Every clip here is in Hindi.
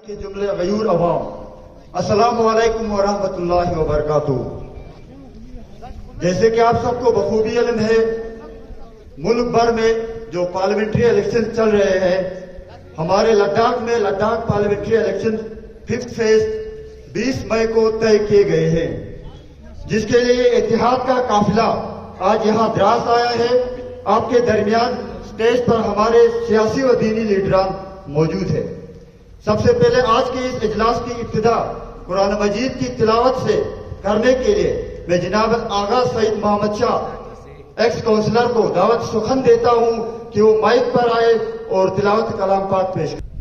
के जुमले गयूर अवाम, अस्सलामु अलैकुम व रहमतुल्लाहि व बरकातुहू। जैसे कि आप सबको बखूबी इल्म है, मुल्क भर में जो पार्लियामेंट्री इलेक्शन चल रहे हैं, हमारे लद्दाख में Ladakh parliamentary election 5th phase 20 मई को तय किए गए हैं, जिसके लिए इत्तेहाद का काफिला आज यहाँ द्रास आया है। आपके दरमियान स्टेज पर हमारे सियासी व दीनी लीडरान मौजूद है। सबसे पहले आज के इस इजलास की इब्तिदा कुरान मजीद की तिलावत से करने के लिए मैं जनाब आगा सईद मोहम्मद शाह एक्स काउंसलर को दावत सुखन देता हूं कि वो माइक पर आए और तिलावत कलाम पाक पेश करें।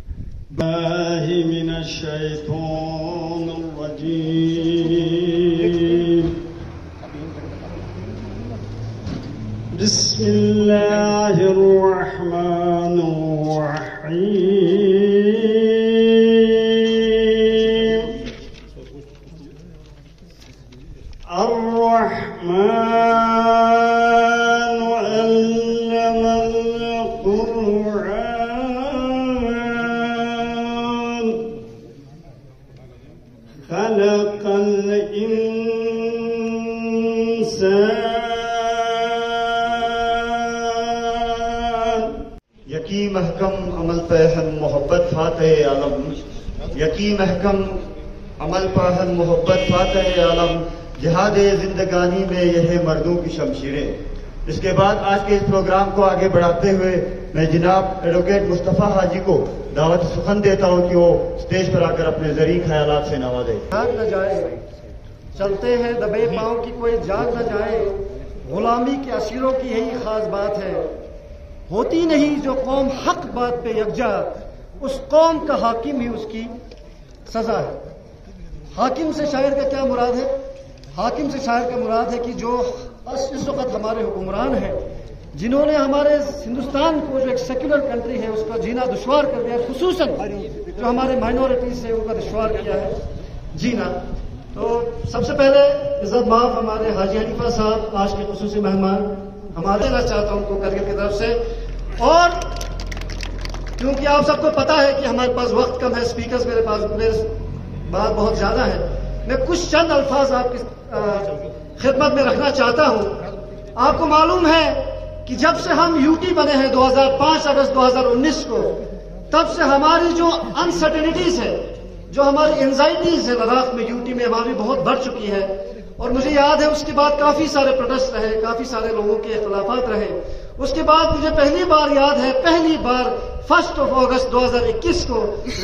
यकी महकम अमल पहन मोहब्बत फातह आलम, यकी महकम अमल पहन मोहब्बत फातह आलम, जिहादे जिंदगानी में यह मर्दों की शमशीरें। इसके बाद आज के इस प्रोग्राम को आगे बढ़ाते हुए मैं जनाब एडवोकेट मुस्तफा हाजी को दावत सुखन देता हूं कि वो स्टेज पर आकर अपने जरी ख्यालात से नवाजे। जाग न जाए, चलते हैं दबे पांव की कोई जाग न जाए, गुलामी के असीरों की यही खास बात है। होती नहीं जो कौम हक बात पे यकजा, उस कौम का हाकिम ही उसकी सजा है। हाकिम से शायर का क्या मुराद है? हाकिम से शायर का मुराद है कि जो इस वक्त हमारे हुक्मरान हैं, जिन्होंने हमारे हिंदुस्तान को जो एक सेक्युलर कंट्री है उसका जीना दुश्वार कर दिया, खुसूसन जो हमारे माइनॉरिटीज है उनका दुश्वार किया है जीना। तो सबसे पहले इज्जत माफ हमारे हाजी हनीफा साहब आज के खुसूसी मेहमान हमारे देना चाहता हूं उनको करगिल की तरफ से। और क्योंकि आप सबको पता है कि हमारे पास वक्त कम है, स्पीकर्स मेरे पास बात बहुत ज्यादा है, मैं कुछ चंद अल्फाज आपकी खिदमत में रखना चाहता हूं। आपको मालूम है कि जब से हम यूटी बने हैं 2005 अगस्त 2019 को, तब से हमारी जो अनसर्टेनिटीज है, जो हमारी एंजाइटीज है लद्दाख में यूटी में हमारी बहुत बढ़ चुकी है। और मुझे याद है उसके बाद काफी सारे प्रोटेस्ट रहे, काफी सारे लोगों के इख्तिलाफात रहे। उसके बाद मुझे पहली बार याद है, पहली बार 1 अगस्त 2021 को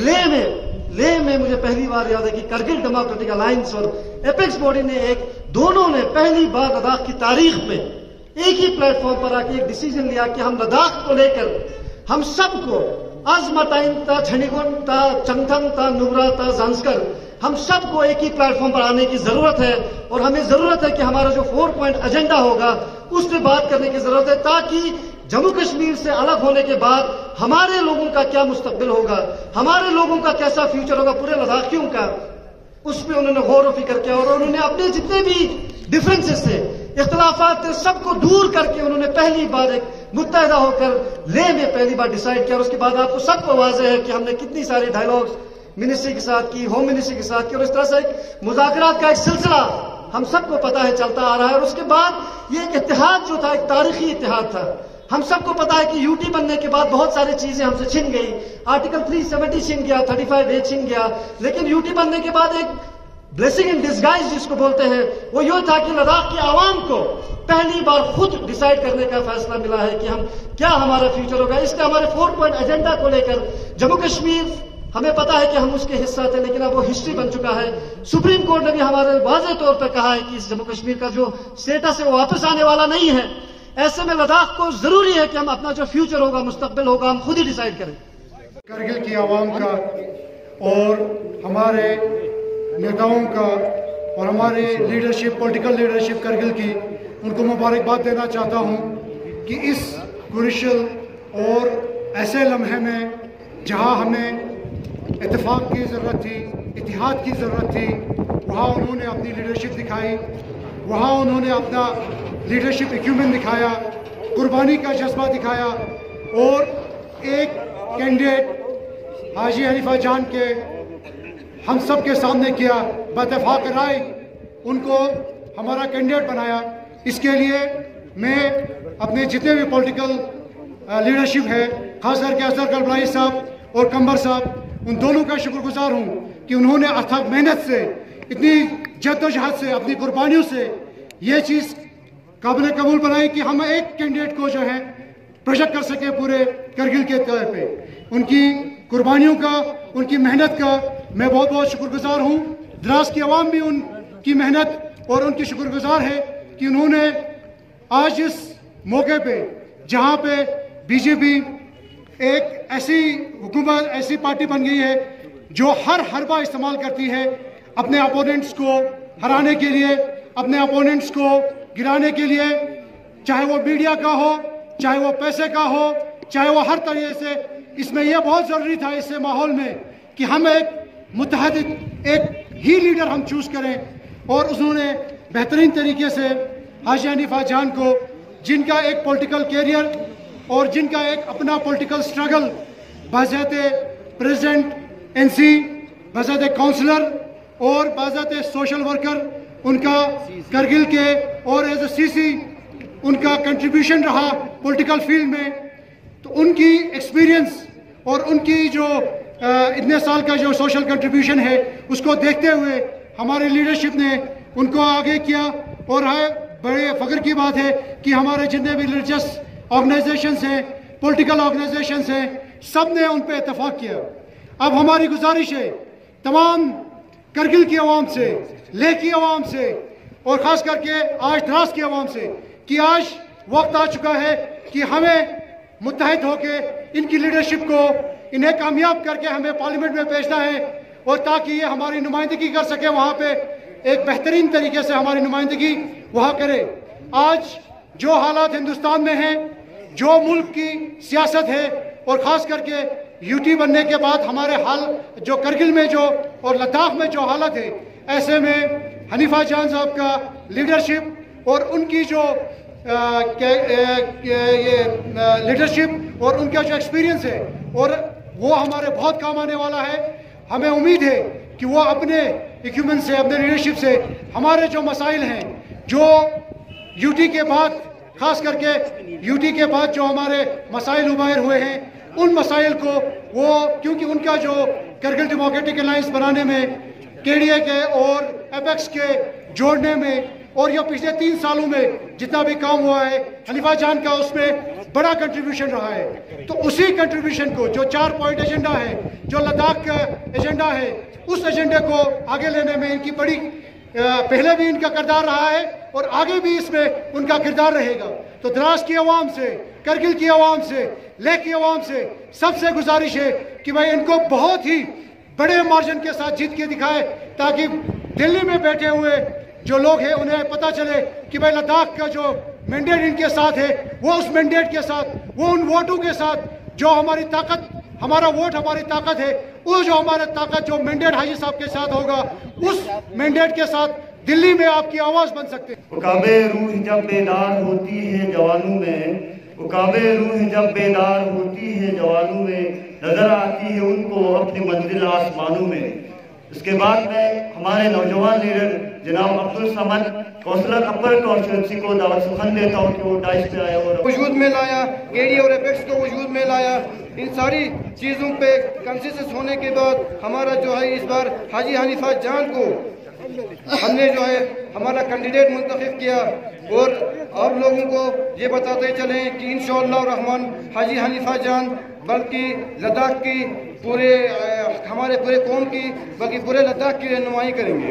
लेह में मुझे पहली बार याद है कि करगिल डेमोक्रेटिक अलायंस और एपेक्स बॉडी ने दोनों ने पहली बार लद्दाख की तारीख में एक ही प्लेटफॉर्म पर आके एक डिसीजन लिया कि हम लद्दाख को लेकर हम सबको अजमताइन ता छनिगुन ता चंगथंग ता नुब्रा ता जांस्कर, हम सबको एक ही प्लेटफॉर्म पर आने की जरूरत है। और हमें जरूरत है कि हमारा जो 4 पॉइंट एजेंडा होगा उस पर बात करने की जरूरत है, ताकि जम्मू कश्मीर से अलग होने के बाद हमारे लोगों का क्या मुस्तकबिल होगा, हमारे लोगों का कैसा फ्यूचर होगा, पूरे लद्दाखियों का, उस पर उन्होंने गौर फिक्र किया। और उन्होंने अपने जितने भी डिफरेंसेस थे, इख्तिलाफात थे, सबको दूर करके उन्होंने पहली बार एक मुत्तहदा होकर लेह में पहली बार डिसाइड किया। और उसके बाद आपको सबको वाज़ेह है कि हमने कितनी सारी डायलॉग्स मिनिस्ट्री के साथ की, होम मिनिस्ट्री के साथ की, और इस तरह से एक मुज़ाकरात का एक सिलसिला हम सबको पता है चलता आ रहा है। और उसके बाद ये एक इत्तेहाद जो था, एक तारीखी इत्तेहाद था। हम सबको पता है कि यूटी बनने के बाद बहुत सारी चीजें हमसे छिन गई, आर्टिकल 370 छिन गया, 35A छिन गया, लेकिन यूटी बनने के बाद एक ब्लेसिंग इन डिस्गाइज जिसको बोलते हैं, वो ये था कि लद्दाख की आवाम को पहली बार खुद डिसाइड करने का फैसला मिला है कि हम क्या हमारा फ्यूचर होगा। इसलिए हमारे 4 पॉइंट एजेंडा को लेकर जम्मू कश्मीर, हमें पता है कि हम उसके हिस्सा थे, लेकिन अब वो हिस्ट्री बन चुका है। सुप्रीम कोर्ट ने भी हमारे वाज़ेह तौर पर कहा है कि इस जम्मू कश्मीर का जो स्टेटस है वो वापस आने वाला नहीं है। ऐसे में लद्दाख को जरूरी है कि हम अपना जो फ्यूचर होगा, मुस्तकबिल होगा, हम खुद ही डिसाइड करें। करगिल की आवाम का और हमारे नेताओं का और हमारे लीडरशिप, पॉलिटिकल लीडरशिप करगिल की, उनको मुबारकबाद देना चाहता हूं कि इस क्रूशियल और ऐसे लम्हे में जहां हमें इत्तेफाक की ज़रूरत थी, इत्तेहाद की ज़रूरत थी, वहाँ उन्होंने अपनी लीडरशिप दिखाई, वहाँ उन्होंने अपना लीडरशिप इक्विपमेंट दिखाया, कुर्बानी का जज्बा दिखाया। और एक कैंडिडेट हाजी हनीफा जान के हम सब के सामने किया, बइत्तेफाक राय उनको हमारा कैंडिडेट बनाया। इसके लिए मैं अपने जितने भी पॉलिटिकल लीडरशिप है, खास करके असगर कलबलाई साहब और कंबर साहब, उन दोनों का शुक्रगुजार हूँ कि उन्होंने अथक मेहनत से, इतनी जद्दोजहद से, अपनी कुर्बानियों से ये चीज़ काबिल कबूल बनाई कि हम एक कैंडिडेट को जो है प्रोजेक्ट कर सके पूरे करगिल के तौर पे। उनकी कुर्बानियों का, उनकी मेहनत का मैं बहुत बहुत शुक्रगुजार हूँ। द्रास की आवाम भी उनकी मेहनत और उनकी शुक्रगुजार है कि उन्होंने आज इस मौके पे, जहाँ पे बीजेपी एक ऐसी हुकूमत, ऐसी पार्टी बन गई है जो हर हरबा इस्तेमाल करती है अपने अपोनेंट्स को हराने के लिए, अपने अपोनेंट्स को गिराने के लिए, चाहे वो मीडिया का हो, चाहे वो पैसे का हो, चाहे वो हर तरीके से। इसमें यह बहुत ज़रूरी था इस माहौल में कि हम एक मुत्तहद, एक ही लीडर हम चूज़ करें। और उन्होंने बेहतरीन तरीके से हाजी हनीफा जान को, जिनका एक पॉलिटिकल कैरियर और जिनका एक अपना पॉलिटिकल स्ट्रगल, बाज़ाते प्रेसिडेंट एनसी, बाज़ाते काउंसलर और बाज़ाते सोशल वर्कर, उनका करगिल के और एज ए सीसी उनका कंट्रीब्यूशन रहा पॉलिटिकल फील्ड में। तो उनकी एक्सपीरियंस और उनकी जो इतने साल का जो सोशल कंट्रीब्यूशन है, उसको देखते हुए हमारे लीडरशिप ने उनको आगे किया। और है बड़े फ़ख्र की बात है कि हमारे जितने भी रिलीजियस ऑर्गेनाइजेशंस हैं, पॉलिटिकल ऑर्गेनाइजेशंस हैं, सब ने उन पर इत्तेफाक किया। अब हमारी गुजारिश है तमाम करगिल की आवाम से, लेह की आवाम से और ख़ास करके आज द्रास की आवाम से कि आज वक्त आ चुका है कि हमें मुत्तहिद होकर इनकी लीडरशिप को, इन्हें कामयाब करके हमें पार्लियामेंट में भेजना है, और ताकि ये हमारी नुमाइंदगी कर सके, वहाँ पे एक बेहतरीन तरीके से हमारी नुमाइंदगी वहाँ करे। आज जो हालात हिंदुस्तान में हैं, जो मुल्क की सियासत है और ख़ास करके यूटी बनने के बाद हमारे हाल जो करगिल में जो और लद्दाख में जो हालत है, ऐसे में हनीफा जान साहब का लीडरशिप और उनकी जो लीडरशिप और उनका जो एक्सपीरियंस है, और वो हमारे बहुत काम आने वाला है। हमें उम्मीद है कि वो अपने इक्विपमेंट से, अपने लीडरशिप से हमारे जो मसाइल हैं, जो यूटी के बाद, खास करके यूटी के बाद जो हमारे मसाइल उबायर हुए हैं, उन मसाइल को वो, क्योंकि उनका जो करगिल डेमोक्रेटिक अलायंस बनाने में, केडीए के और एपेक्स के जोड़ने में, और ये पिछले 3 सालों में जितना भी काम हुआ है हनीफा जान का, उसमें बड़ा कंट्रीब्यूशन रहा है। तो उसी कंट्रीब्यूशन को, जो 4 पॉइंट एजेंडा है, जो लद्दाख का एजेंडा है, उस एजेंडे को आगे लेने में इनकी बड़ी, पहले भी इनका किरदार रहा है और आगे भी इसमें उनका किरदार रहेगा। तो द्रास की आवाम से, करगिल की आवाम से, लेह की आवाम से सबसे गुजारिश है कि भाई इनको बहुत ही बड़े मार्जिन के साथ जीत के दिखाए, ताकि दिल्ली में बैठे हुए जो लोग हैं उन्हें पता चले कि भाई लद्दाख का जो मैंडेट इनके साथ है, वो उस मैंडेट के साथ, वो उन वोटों के साथ, जो हमारी ताकत, हमारा वोट हमारी ताकत है, वो जो हमारा ताकत, जो मैंडेट हाजी साहब के साथ होगा, उस मैंडेट के साथ दिल्ली में आपकी आवाज़ बन सकते हैं। काबे रूह जब बेदार होती है जवानों में, वो काबे रूह जब बेदार होती है जवानों में, नजर आती है उनको अपनी मंजिल आसमानों में। इसके बाद में हमारे नौजवान लीडर जनाब Abdul Samad, councillor upper constituency को दावत सुखन देता हूँ कि वो डाइस पे आया और वजूद में लाया, केडी और एपेक्स को वजूद में लाया। इन सारी चीज़ों पे कंसेंसस होने के बाद हमारा जो है इस बार हाजी हनीफा जान को हमने जो है हमारा कैंडिडेट मुंतखब किया। और आप लोगों को ये बताते चलें कि इंशाअल्लाह रहमान हाजी हनीफा जान बल्कि लद्दाख की पूरे, हमारे पूरे कौम की, बल्कि पूरे लद्दाख की रहनुमाई करेंगे।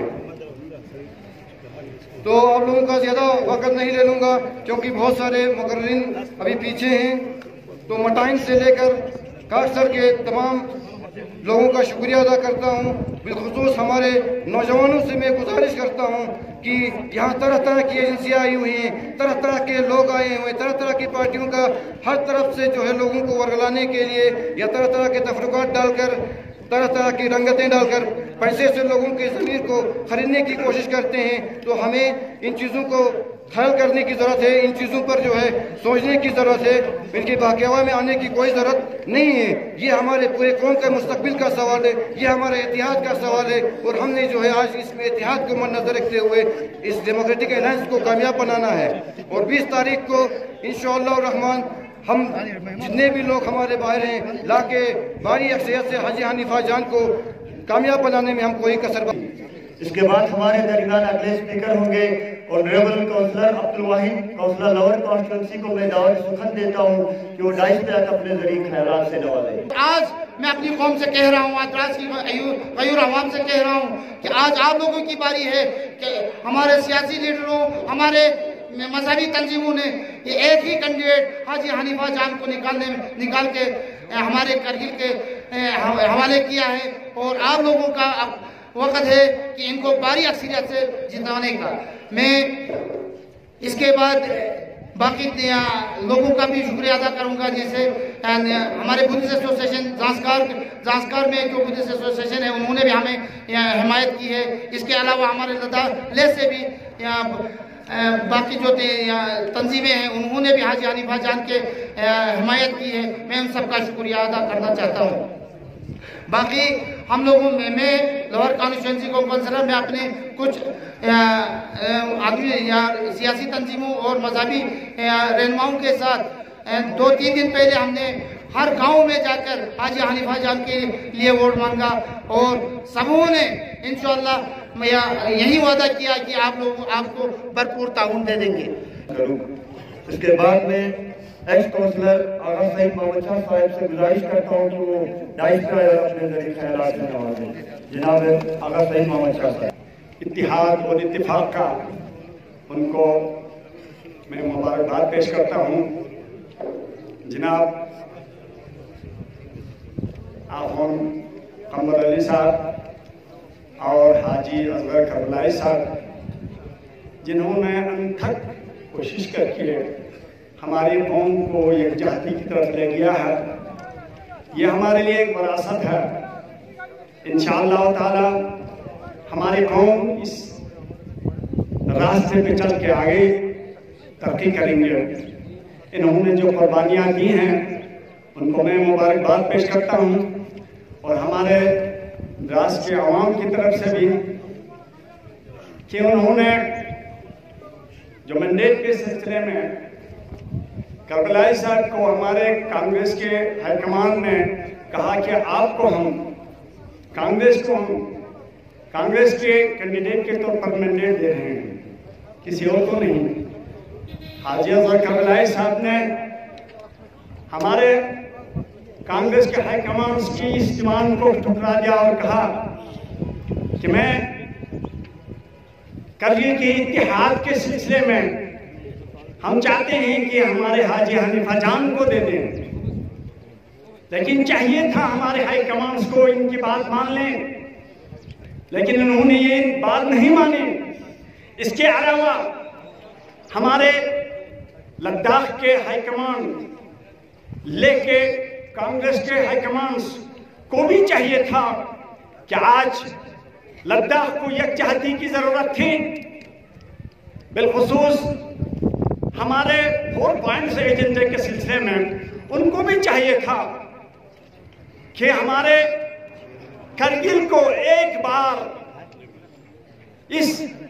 तो आप लोगों का ज़्यादा वक्त नहीं ले लूँगा क्योंकि बहुत सारे मुकर्रिरीन अभी पीछे हैं। तो मटाइन से लेकर कासर के तमाम लोगों का शुक्रिया अदा करता हूँ। बिलखुसूस हमारे नौजवानों से मैं गुजारिश करता हूँ कि यहाँ तरह तरह की एजेंसियाँ आई हुई हैं, तरह तरह के लोग आए हुए, तरह तरह की पार्टियों का हर तरफ से जो है लोगों को वर्गलाने के लिए, या तरह तरह के तफरुकात डालकर, तरह तरह की रंगतें डालकर पैसे से लोगों के ज़मीर को खरीदने की कोशिश करते हैं। तो हमें इन चीज़ों को ख्याल करने की ज़रूरत है, इन चीज़ों पर जो है सोचने की ज़रूरत है, इनकी बाक़ियावा में आने की कोई ज़रूरत नहीं है। ये हमारे पूरे कौम के मुस्तकबिल का सवाल है, ये हमारे इतिहाद का सवाल है और हमने जो है आज इसमें इतिहाद को मद्देनज़र रखते हुए इस डेमोक्रेटिक अलायंस को कामयाब बनाना है। और 20 तारीख को इंशाअल्लाह रहमान हम जितने भी लोग हमारे बाहर हैं लाके भारी अक्सरियत से हाजी हनीफा जान को कामयाब बनाने में हम कोई कसर। इसके बाद हमारे दरमियान अगले स्पीकर होंगे honourable councillor Abdul Wahid, councillor lower constituency को मैं दावत सुखन देता हूँ कि वो डाइस पे आकर अपने जरिए ख्यालात से नवाजें। आज मैं अपनी कौम से कह रहा हूँ, आज द्रास की गयूर अवाम से कह रहा हूँ कि आज आप लोगों की बारी है कि हमारे सियासी लीडरों, हमारे मजहबी तंजीमों ने ये एक ही कैंडिडेट हाजी हनीफा जान को निकाल के हमारे करगिल के हवाले किया है और आप लोगों का अब वक्त है कि इनको भारी अक्सरियत से जिताने का। मैं इसके बाद बाकी लोगों का भी शुक्रिया अदा करूंगा, जैसे हमारे बुद्धिस्ट एसोसिएशन जांसकार में जो बुद्धिस्ट एसोसिएशन है उन्होंने भी हमें हिमायत की है। इसके अलावा हमारे लद्दाख से भी बाकी जो तंजीमें हैं उन्होंने भी हाजी हनीफा जान के हिमायत की है। मैं उन सबका शुक्रिया अदा करना चाहता हूँ। बाकी हम लोगों में मैं लोअर कॉन्स्टिट्यूंसी को काउंसलर में अपने कुछ आदमी या सियासी तंजीमों और मजहबी रहनुमाओं के साथ 2-3 दिन पहले हमने हर गांव में जाकर हाजी हनीफा जान के लिए वोट मांगा और सबों ने इंशाअल्लाह यही वादा किया कि आप लोग आपको भरपूर ताउन दे देंगे। इसके बाद में एक्स काउंसलर आगा सईद मोहम्मद शाह साहब से गुजारिश करता हूँ कि वो डाइस पर अपने जरिए ख्यालात से नवाजें। जनाब आगा सईद मोहम्मद शाह साहब। इत्तिहाद और इत्तिफाक का उनको मैं मुबारकबाद पेश करता हूँ। जनाब आफम कमर अली साहब और हाजी असगर करबलाई साहब जिन्होंने अनथक कोशिश करके हमारी कौम को यकजहती की तरफ ले गया है, ये हमारे लिए एक विरासत है। इंशाअल्लाह ताला हमारी कौम इस रास्ते पे चल के आगे तरक्की करेंगे। इन्होंने जो कुर्बानियाँ दी हैं उनको मैं मुबारकबाद पेश करता हूँ और हमारे ड्रास के अवाम की तरफ से भी कि उन्होंने जो मैंडेट के सिलसिले में करबलाई साहब को हमारे कांग्रेस के हाईकमान ने कहा कि आपको हम कांग्रेस के कैंडिडेट के तौर पर मैंडेट दे रहे हैं, किसी और को नहीं। हाजी असगर करबलाई साहब ने हमारे कांग्रेस के हाईकमान की इस डिमांड को ठुकरा दिया और कहा कि मैं करगिल के इत्तेहाद के सिलसिले में हम चाहते हैं कि हमारे हाजी हनीफा जान को दे दें, लेकिन चाहिए था हमारे हाई कमांड्स को इनकी बात मान लें, लेकिन इन्होंने ये बात नहीं मानी। इसके अलावा हमारे लद्दाख के हाई कमांड लेके कांग्रेस के हाई कमांड्स को भी चाहिए था कि आज लद्दाख को यकजहती की जरूरत थी। बिलखुसूस हमारे 4 पॉइंट्स एजेंडे के सिलसिले में उनको भी चाहिए था कि हमारे करगिल को एक बार इस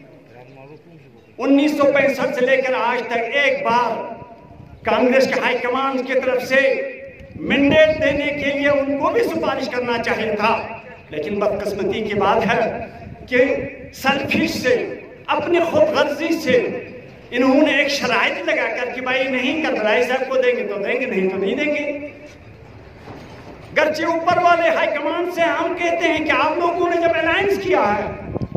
1965 से लेकर आज तक एक बार कांग्रेस के हाईकमान की तरफ से मैंडेट देने के लिए उनको भी सिफारिश करना चाहिए था। लेकिन बदकिस्मती की बात है कि सेल्फिश से, अपनी खुदगर्जी से इन्होंने एक शराइत लगाकर कि भाई नहीं करबलाई साहब को देंगे तो देंगे, नहीं तो नहीं देंगे। गर्चे ऊपर वाले हाईकमान से हम कहते हैं कि आप लोगों ने जब अलायंस किया है,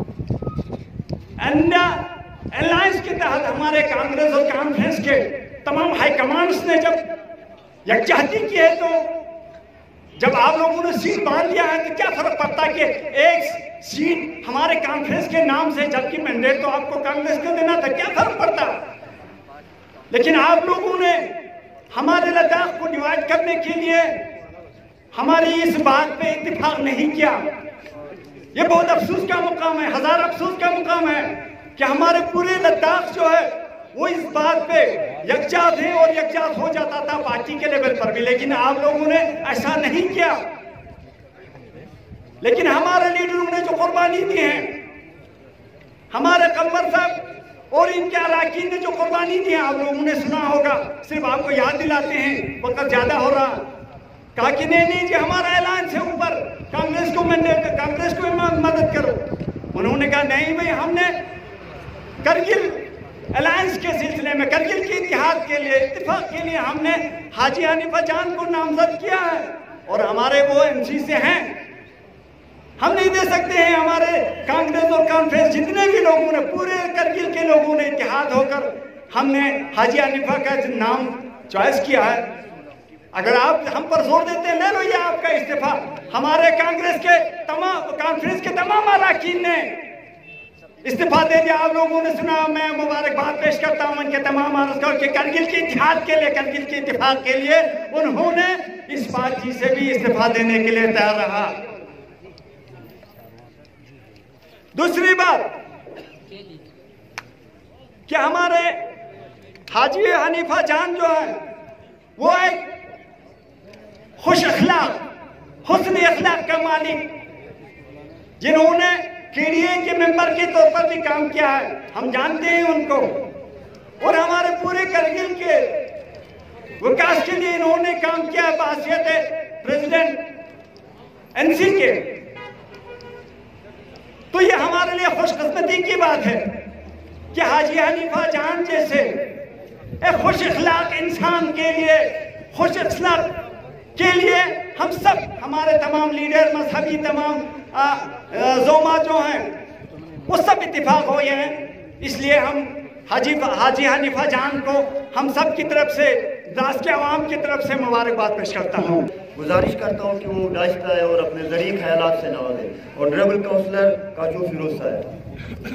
अलायंस के तहत हमारे कांग्रेस और कॉन्फ्रेंस के तमाम हाईकमांड्स ने जब यकजहती की है, तो जब आप लोगों ने सीट बांध लिया है तो क्या फर्क पड़ता कि एक सीट हमारे कॉन्फ्रेंस के नाम से, जबकि मैंडेट तो आपको कांग्रेस को देना था, क्या फर्क पड़ता। लेकिन आप लोगों ने हमारे लद्दाख को डिवाइड करने के लिए हमारी इस बात पे इत्तेफाक नहीं किया। ये बहुत अफसोस का मुकाम है, हजार अफसोस का मुकाम है कि हमारे पूरे लद्दाख जो है वो इस बात पे यकजा थे और यकजात हो जाता था पार्टी के लेवल पर भी, लेकिन आप लोगों ने ऐसा नहीं किया। लेकिन हमारे लीडरों ने जो कुर्बानी दी है, हमारे कमर साहब और इनके अराकीन ने जो कुर्बानी दी है, आप लोगों ने सुना होगा। सिर्फ आपको याद दिलाते हैं, वक्त ज्यादा हो रहा। कहा कि नहीं जी हमारा ऐलान से ऊपर कांग्रेस को मदद करो। उन्होंने कहा नहीं भाई, हमने करगिल अलायंस के सिलसिले में, करगिल के इतिहाद के लिए, इत्तेफाक के लिए हमने हाजी हनीफा जान को नामजद किया है और हमारे वो एमसी से हैं। हम नहीं दे सकते हैं। हमारे कांग्रेस और कॉन्फ्रेंस जितने भी लोगों ने, पूरे करगिल के लोगों ने इत्तेहाद होकर हमने हाजी हनीफा का नाम चॉइस किया है। अगर आप हम पर जोर देते हैं, ले लो ये आपका इस्तीफा। हमारे कांग्रेस के तमाम, कॉन्फ्रेंस के तमाम अरकान ने इस्तीफा दे दिया। आप लोगों ने सुना। मैं मुबारकबाद पेश करता हूं उनके तमाम अरकान के, करगिल के इत्तेहाद के लिए, करगिल के इत्तेफाक के लिए उन्होंने इस पार्टी से भी इस्तीफा देने के लिए तैयार रहा। दूसरी बात कि हमारे हाजी हनीफा जान जो है वो एक खुश अखलाक, हुस्न अखलाक का मालिक, जिन्होंने केडीए के मेंबर के तौर पर भी काम किया है। हम जानते हैं उनको। और हमारे पूरे करगिल के विकास के लिए इन्होंने काम किया है बहैसियत प्रेसिडेंट एनसी के। तो ये हमारे लिए खुशकिस्मती की बात है कि हाजी हनीफा जान जैसे एक खुश अखलाक इंसान के लिए, खुश अखलाक के लिए हम सब, हमारे तमाम लीडर, मजहबी तमाम जोमा जो हैं, वो सब इत्तेफाक हो गए हैं। इसलिए हम हाजी हनीफा जान को हम सब की तरफ से, द्रास के अवाम की तरफ से मुबारकबाद पेश करता हूँ। गुजारिश करता हूँ कि वो दाश्ता है और अपने ज़रिए ख्यालात से नवाजे। ऑनरेबल काउंसलर काजू फिरोज साहब।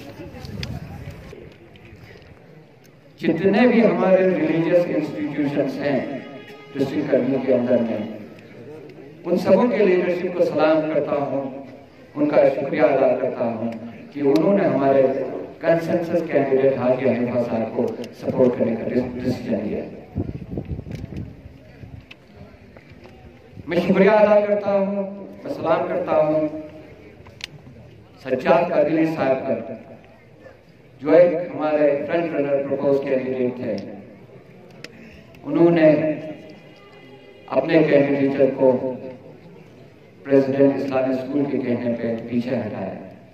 जितने भी हमारे रिलीजियस इंस्टीट्यूशंस हैं डिस्ट्रिक्ट करगिल के अंदर में, उन सबों के लीडरशिप को सलाम करता हूँ, उनका शुक्रिया अदा करता हूँ कि उन्होंने हमारे कंसेंसस कैंडिडेट हाजी हनीफा साहब को सपोर्ट करने का डिसीजन लिया। मैं शुक्रिया अदा करता हूँ, मैं सलाम करता हूँ सज्जाद करगिली साहब का, जो एक हमारे फ्रंट रनर प्रपोज कैंडिडेट थे। उन्होंने अपने कैंडिडेट को प्रेसिडेंट इस्लामिक स्कूल के कहने पे पीछे हटाया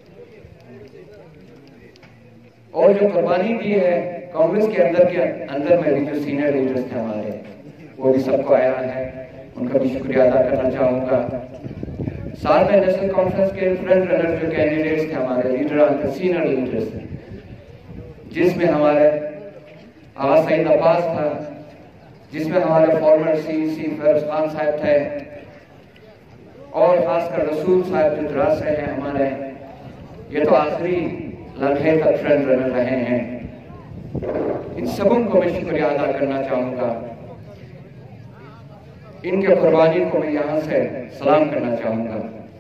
और जो कुर्बानी दी है कांग्रेस के अंदर में भी जो सीनियर लीडर्स थे हमारे, वो भी सबको आया है, उनका भी शुक्रिया अदा करना चाहूंगा। साथ में नेशनल कॉन्फ्रेंस के फ्रंट रनर जो कैंडिडेट्स थे हमारे, लीडर सीनियर लीडर्स, जिसमें हमारे आवाज सईद अब्बास था, जिसमें हमारे फॉर्मर सीईसी फैरोज खान साहब थे और खासकर रसूल साहब जो द्रास से हैं हमारे, ये तो आखिरी लम्हे तक फ्रंट रनर रहे हैं। इन सबों को मैं शुक्रिया अदा करना चाहूंगा। इनके कुर्बानी को मैं यहां से सलाम करना चाहूंगा।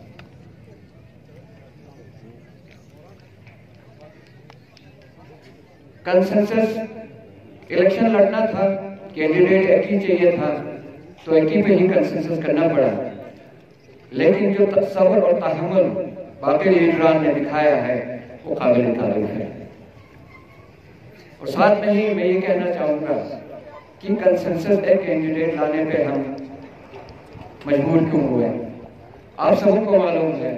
कंसेंसस इलेक्शन लड़ना था, कैंडिडेट एक ही चाहिए था, तो एक ही पे ही कंसेंसस करना पड़ा। लेकिन जो तसव्वुर और तहम्मुल बाकी लीडरान ने दिखाया है वो काबिल तारीफ है। और साथ में ही मैं ये कहना चाहूंगा कि कंसेंसस एक कैंडिडेट लाने पे हम मजबूर क्यों हुए। आप सबको मालूम है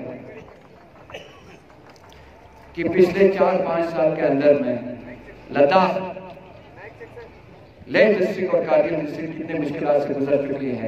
कि पिछले 4-5 साल के अंदर में लद्दाख, लेह डिस्ट्रिक्ट और कारगिल डिस्ट्रिक्ट कितने मुश्किलात से गुजर चुकी है।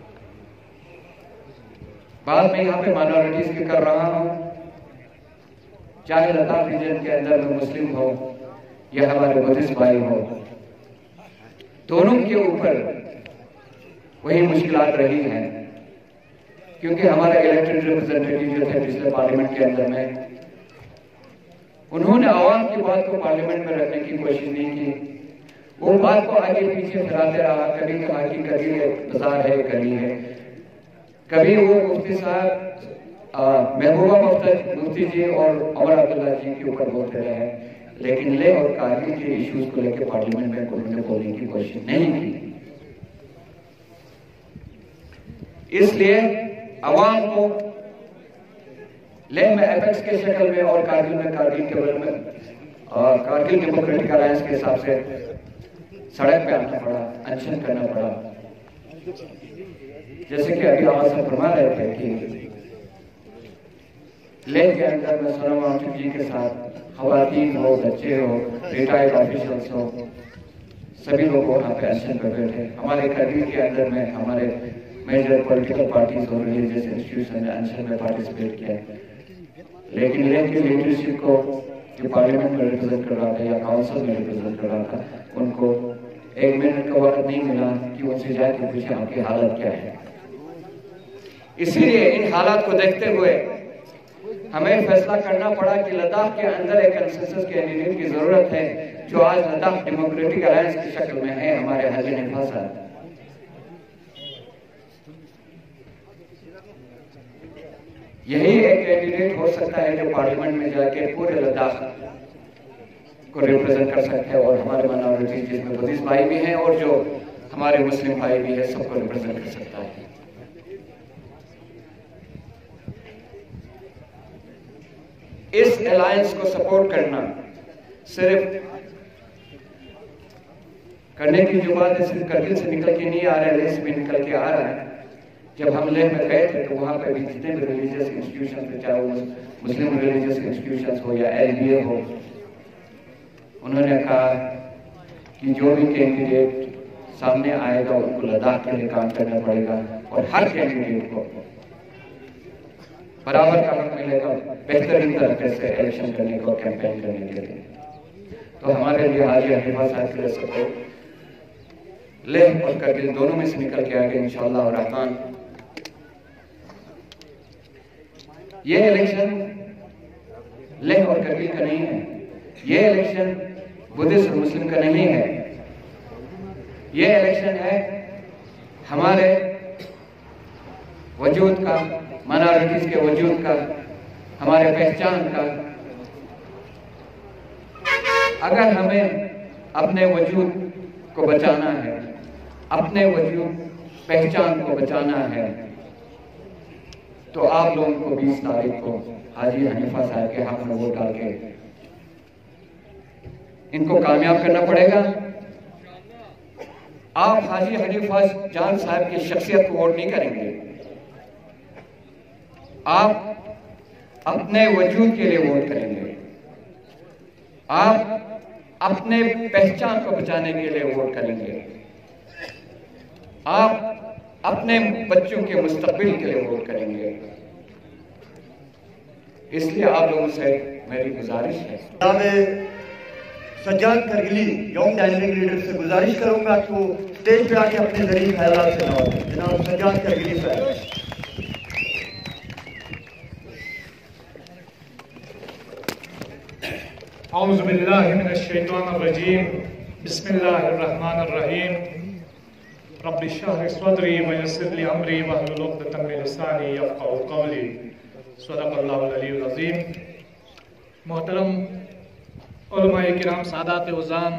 बात मैं यहाँ पे माइनॉरिटीज की कर रहा हूँ, चाहे लद्दाख रीजन के अंदर में मुस्लिम हो या हमारे बुद्धिस्ट भाई हो, दोनों के ऊपर वही मुश्किलात रही हैं। क्योंकि हमारे इलेक्टेड रिप्रेजेंटेटिव जो थे पिछले पार्लियामेंट के अंदर में, उन्होंने आवाम की बात को पार्लियामेंट में रखने की कोशिश नहीं की। वो बात को आगे पीछे फिराते रहा। कभी कहा कि करगिल बाजार है, गली है, कभी वो मुफ्ती साहब महबूबा मुफ्ती जी और उमर अब्दुल्ला जी के ऊपर बोलते रहे। लेकिन लेह और कारगिल के इश्यूज को लेकर पार्लियामेंट में उन्होंने बोलने की कोशिश नहीं की। इसलिए अवाम को लेह में एपेक्स के शक्ल में और कारगिल में कारगिल के बल में और कारगिल डेमोक्रेटिक अलायंस के हिसाब से सड़क पे आना पड़ा, अनशन करना पड़ा। जैसे कि अभी आवाज से फरमा रहे थे कि लेह के अंदर में सोनम वांगचुक जी के साथ खवातीन हो, बच्चे हो, रिटायर्ड ऑफिशियल्स हो, सभी लोग वहाँ पे अनशन पे बैठे। हमारे कारगिल के अंदर में हमारे मेजर पॉलिटिकल पार्टीज और रिलीजियस इंस्टीट्यूशन ने अनशन में पार्टिसिपेट किया, लेकिन लेह की लीडरशिप को जो पार्लियामेंट में रिप्रेजेंट कर रहा था या काउंसिल में रिप्रेजेंट कर रहा था, उनको 1 मिनट का वक्त नहीं मिला कि उनसे जाके पूछे आपकी हालत क्या है। इसीलिए इन हालात को देखते हुए हमें फैसला करना पड़ा कि लद्दाख के अंदर एक कंसेंसस कैंडिडेट की जरूरत है, जो आज लद्दाख डेमोक्रेटिक अलायंस की शक्ल में है, हमारे हाजी हनीफा साहब। यही एक कैंडिडेट हो सकता है जो पार्लियामेंट में जाके पूरे लद्दाख को रिप्रेजेंट कर सकते हैं और हमारे माइनॉरिटीज जिसमें बुद्धिस्ट भाई भी हैं और जो हमारे मुस्लिम भाई भी है, सबको रिप्रेजेंट कर सकता है। इस अलायंस को सपोर्ट करना सिर्फ करने की जो बात है सिर्फ करगिल से निकल के नहीं आ रहा है, लेह से भी निकल के आ रहा है। जब हम लेह में गए थे तो वहां पर भी जितने भी रिलीजियस इंस्टीट्यूशन थे, चाहे वो मुस्लिम रिलीजियस इंस्टीट्यूशन हो या LDA हो, उन्होंने कहा कि जो भी कैंडिडेट सामने आएगा उनको लद्दाख के लिए काम करना पड़ेगा और हर कैंडिडेट को बराबर का हक मिलेगा बेहतरीन तरीके से इलेक्शन करने को, कैंपेन करने के लिए। तो हमारे लिए हाजी हनीफा साहब के लिए सबको लेह और कारगिल दोनों में से निकल के आगे इंशाअल्लाह और रहमान। ये इलेक्शन लेह और कारगिल का नहीं है, ये इलेक्शन बुद्धिस्ट और मुस्लिम का नहीं है, ये इलेक्शन है हमारे वजूद का, माइनॉरिटीज के वजूद का, हमारे पहचान का। अगर हमें अपने वजूद को बचाना है, अपने वजूद पहचान को बचाना है, तो आप लोगों को 20 तारीख को हाजी हनीफा साहब के हक में वोट डाल के इनको कामयाब करना पड़ेगा। आप हाजी हनीफा जान साहब की शख्सियत को वोट नहीं करेंगे, आप अपने वजूद के लिए वोट करेंगे, आप अपने पहचान को बचाने के लिए वोट करेंगे, आप अपने बच्चों के मुस्तकबिल के लिए वोट करेंगे। इसलिए आप लोगों से मेरी गुजारिश है, सज्जाद करगिली यौम डायनेमिक लीडर से गुजारिश करूंगा कि वो स्टेज पे आके अपने जरिए ख्यालात से नवाजें। जनाब सज्जाद करगिली साहब। औज़ु बिल्लाहि मिनश शैतानिर रजीम, बिस्मिल्लाहिर रहमानिर रहीम, रब्बि इश्रह सदरी व यस्सिर ली अमरी वहलुल उक़दतम मिन लिसानी यफ़क़हू क़ौली। सदक़ल्लाहुल अलीयुल अज़ीम। मोहतरम उलमाए किराम, सादात उज़ाम,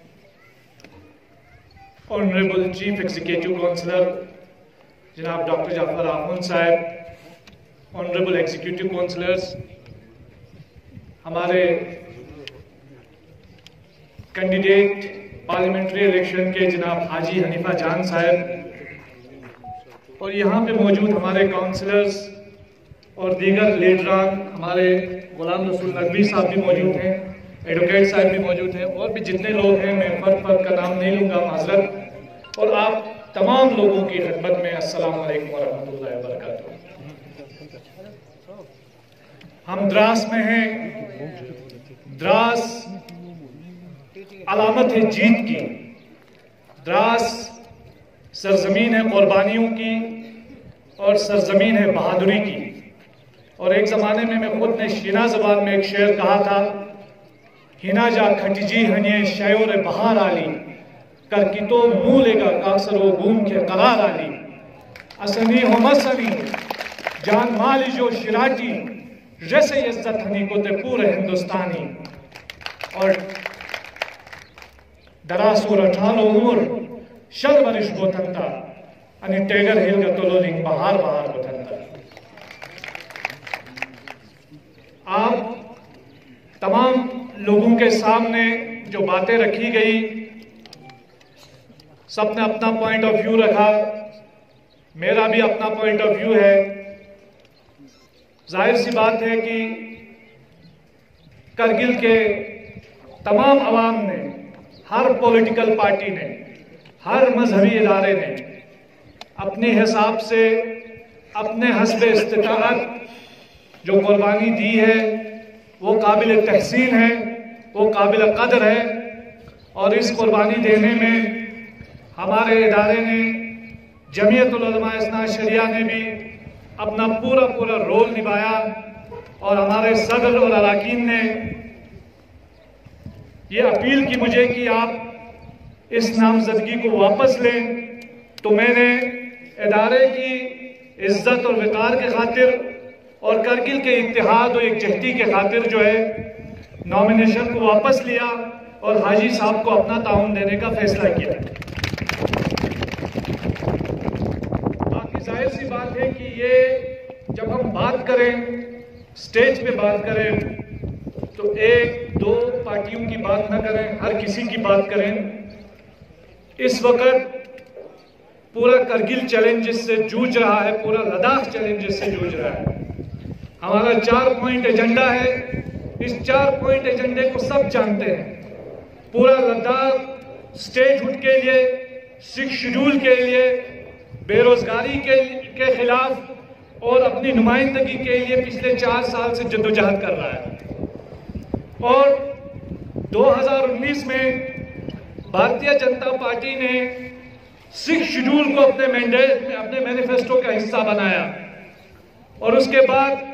ऑनरेबल चीफ एग्जीक्यूटिव काउंसलर जनाब डॉक्टर जाफर आखुंद साहब, ऑनरेबल एग्जीक्यूटिव काउंसलर्स, हमारे कैंडिडेट पार्लियामेंट्री इलेक्शन के जनाब हाजी हनीफा जान साहब, और यहाँ पे मौजूद हमारे काउंसलर्स और दीगर लीडरान, हमारे गुलाम रसूल नकवी साहब भी मौजूद हैं, एडवोकेट साहब भी मौजूद हैं, और भी जितने लोग हैं, मैं फर्द का नाम नहीं लूँगा, माज़रत। और आप तमाम लोगों की खिदमत में अस्सलाम वालेकुम व रहमतुल्लाहि व बरकातुहू। हम द्रास में हैं। द्रास अलामत है जीत की, द्रास सरजमीन है कुर्बानियों की और सरजमीन है बहादुरी की। और एक ज़माने में मैं खुद ने शीना ज़बान में एक शेर कहा था, हिना जा खटजी हनिए शयोर बहार आली, कर की तो मुँह लेगा कासर व घूम के करार आली, असनी हो मसनी जान माली जो शिराटी, जैसे इज्जत हनी को ते पूरे हिंदुस्तानी। और दरास और 18 उम्र शल वरिश बोथंता अनि टेगर हिल का तोलोलिंग बहार बोथंता। आप तमाम लोगों के सामने जो बातें रखी गई, सबने अपना पॉइंट ऑफ व्यू रखा, मेरा भी अपना पॉइंट ऑफ व्यू है। जाहिर सी बात है कि करगिल के तमाम अवाम ने, हर पॉलिटिकल पार्टी ने, हर मजहबी इदारे ने अपने हिसाब से अपने हस्बे इस्तिताअत जो कुर्बानी दी है वो काबिल तहसीन है, वो काबिल कदर है। और इस कुर्बानी देने में हमारे इदारे ने, जमीयतुल उलमा इस्ना शरिया ने भी अपना पूरा रोल निभाया और हमारे सदर और अरकान ने ये अपील की मुझे कि आप इस नामजदगी को वापस लें। तो मैंने इदारे की इज्जत और वक़ार के खातिर और करगिल के इत्तेहाद और एकजहती के खातिर जो है नॉमिनेशन को वापस लिया और हाजी साहब को अपना ताउन देने का फैसला किया। बाकी जाहिर सी बात है कि ये जब हम बात करें, स्टेज पे बात करें, तो एक दो पार्टियों की बात ना करें, हर किसी की बात करें। इस वक्त पूरा करगिल चैलेंज से जूझ रहा है, पूरा लद्दाख चैलेंज से जूझ रहा है। हमारा 4 पॉइंट एजेंडा है। इस 4 पॉइंट एजेंडे को सब जानते हैं। पूरा लद्दाख स्टेटहुड के लिए, 6 शेड्यूल के लिए, बेरोजगारी के खिलाफ और अपनी नुमाइंदगी के लिए पिछले 4 साल से जद्दोजहद कर रहा है। और 2019 में भारतीय जनता पार्टी ने 6 शेड्यूल को अपने मैंडेट में, अपने मैनिफेस्टो का हिस्सा बनाया। और उसके बाद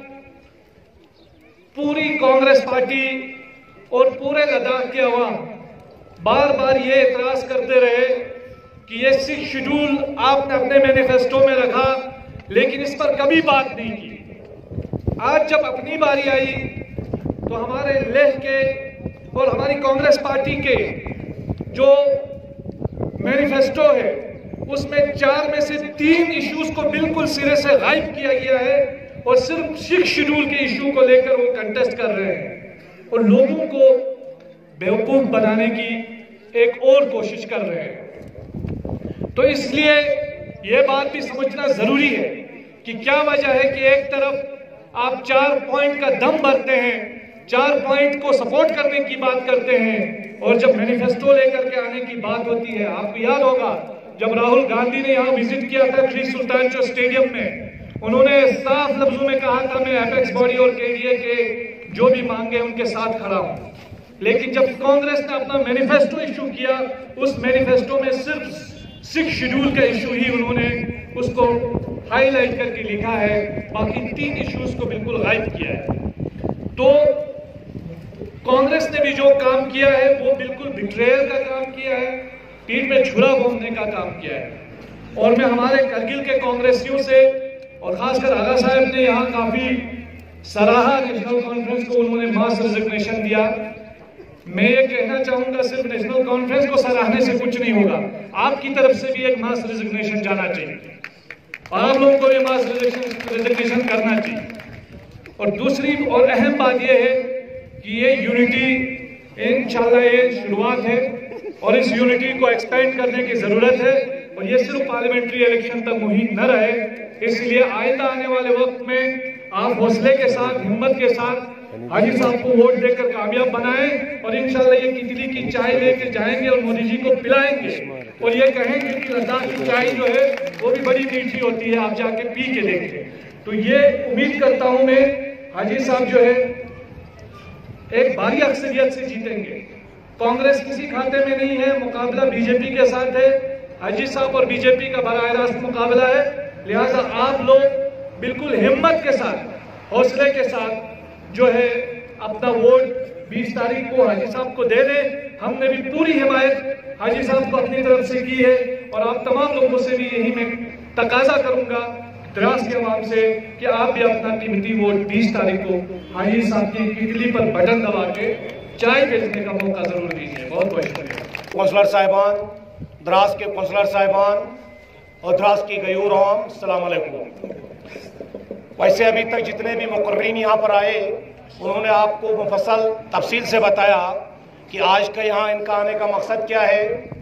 पूरी कांग्रेस पार्टी और पूरे लद्दाख के अवाम बार बार ये एतराज करते रहे कि ये 6 शेड्यूल आपने अपने मैनिफेस्टो में रखा, लेकिन इस पर कभी बात नहीं की। आज जब अपनी बारी आई तो हमारे लेह के और हमारी कांग्रेस पार्टी के जो मैनिफेस्टो है उसमें 4 में से 3 इश्यूज को बिल्कुल सिरे से गायब किया गया है और सिर्फ 6 शेड्यूल के इशू को लेकर वो कंटेस्ट कर रहे हैं और लोगों को बेवकूफ बनाने की एक और कोशिश कर रहे हैं। तो इसलिए ये बात भी समझना जरूरी है कि क्या वजह है कि एक तरफ आप 4 पॉइंट का दम भरते हैं, 4 पॉइंट को सपोर्ट करने की बात करते हैं, और जब मैनिफेस्टो लेकर के आने की बात होती है, आपको याद होगा जब राहुल गांधी ने यहाँ विजिट किया था श्री सुल्तान चौक स्टेडियम में, उन्होंने साफ लफ्जों में कहा था मैं एपेक्स बॉडी और केडीए के जो भी मांगे उनके साथ खड़ा हूं। लेकिन जब कांग्रेस ने अपना मैनिफेस्टो इशू किया, उस मैनिफेस्टो में सिर्फ 6 शेड्यूल का इशू ही उन्होंने उसको हाईलाइट करके लिखा है, बाकी 3 इश्यूज को बिल्कुल गायब किया है। तो कांग्रेस ने भी जो काम किया है वो बिल्कुल बिट्रेयल का काम किया है, पीठ में छुरा घोंपने का काम किया है। और मैं हमारे करगिल के कांग्रेसियों से और खासकर आगा साहब ने यहाँ काफी सराहा नेशनल कॉन्फ्रेंस को, उन्होंने मास रेजिग्नेशन दिया। मैं ये कहना चाहूंगा सिर्फ नेशनल कॉन्फ्रेंस को सराहने से कुछ नहीं होगा, आपकी तरफ से भी एक मास रेजिग्नेशन जाना चाहिए और आप लोगों को भी मास रेजिग्नेशन करना चाहिए। और दूसरी और अहम बात यह है कि ये यूनिटी इंशाल्लाह ये शुरुआत है और इस यूनिटी को एक्सपेंड करने की जरूरत है और ये सिर्फ पार्लियामेंट्री इलेक्शन तक मुहिम न रहे। इसलिए आइंदा आने वाले वक्त में आप हौसले के साथ, हिम्मत के साथ हाजी साहब को वोट देकर कामयाब बनाएं और इंशाल्लाह ये कितली की चाय लेके जाएंगे और मोदी जी को पिलाएंगे और ये कहेंगे कि लद्दाख की चाय जो है वो भी बड़ी मीठी होती है, आप जाके पी के देखें। तो ये उम्मीद करता हूं मैं हाजी साहब जो है एक भारी अक्सरियत से जीतेंगे। कांग्रेस किसी खाते में नहीं है, मुकाबला बीजेपी के साथ है, हाजी साहब और बीजेपी का बराह रास्त मुकाबला है। लिहाजा आप लोग बिल्कुल हिम्मत के साथ, हौसले के साथ जो है अपना वोट 20 तारीख को हाजी साहब को दे दें। हमने भी पूरी हिमायत हाजी साहब को अपनी तरफ से की है और आप तमाम लोगों से भी यही मैं तकाजा करूंगा द्रास के अवाम से कि आप भी अपना कीमती वोट 20 तारीख को हाजी साहब की कितली पर बटन दबा के चाय बेचने का मौका जरूर दीजिए। बहुत बहुत शुक्रिया। कौंसलर साहिबान, द्रास के कौंसलर साहिबान और द्रास की गयूर आवाम, अस्सलाम वालेकुम। वैसे अभी तक जितने भी मुकर्रीन यहाँ पर आए उन्होंने आपको मुफस्सल तफसील से बताया कि आज का यहाँ इनका आने का मकसद क्या है।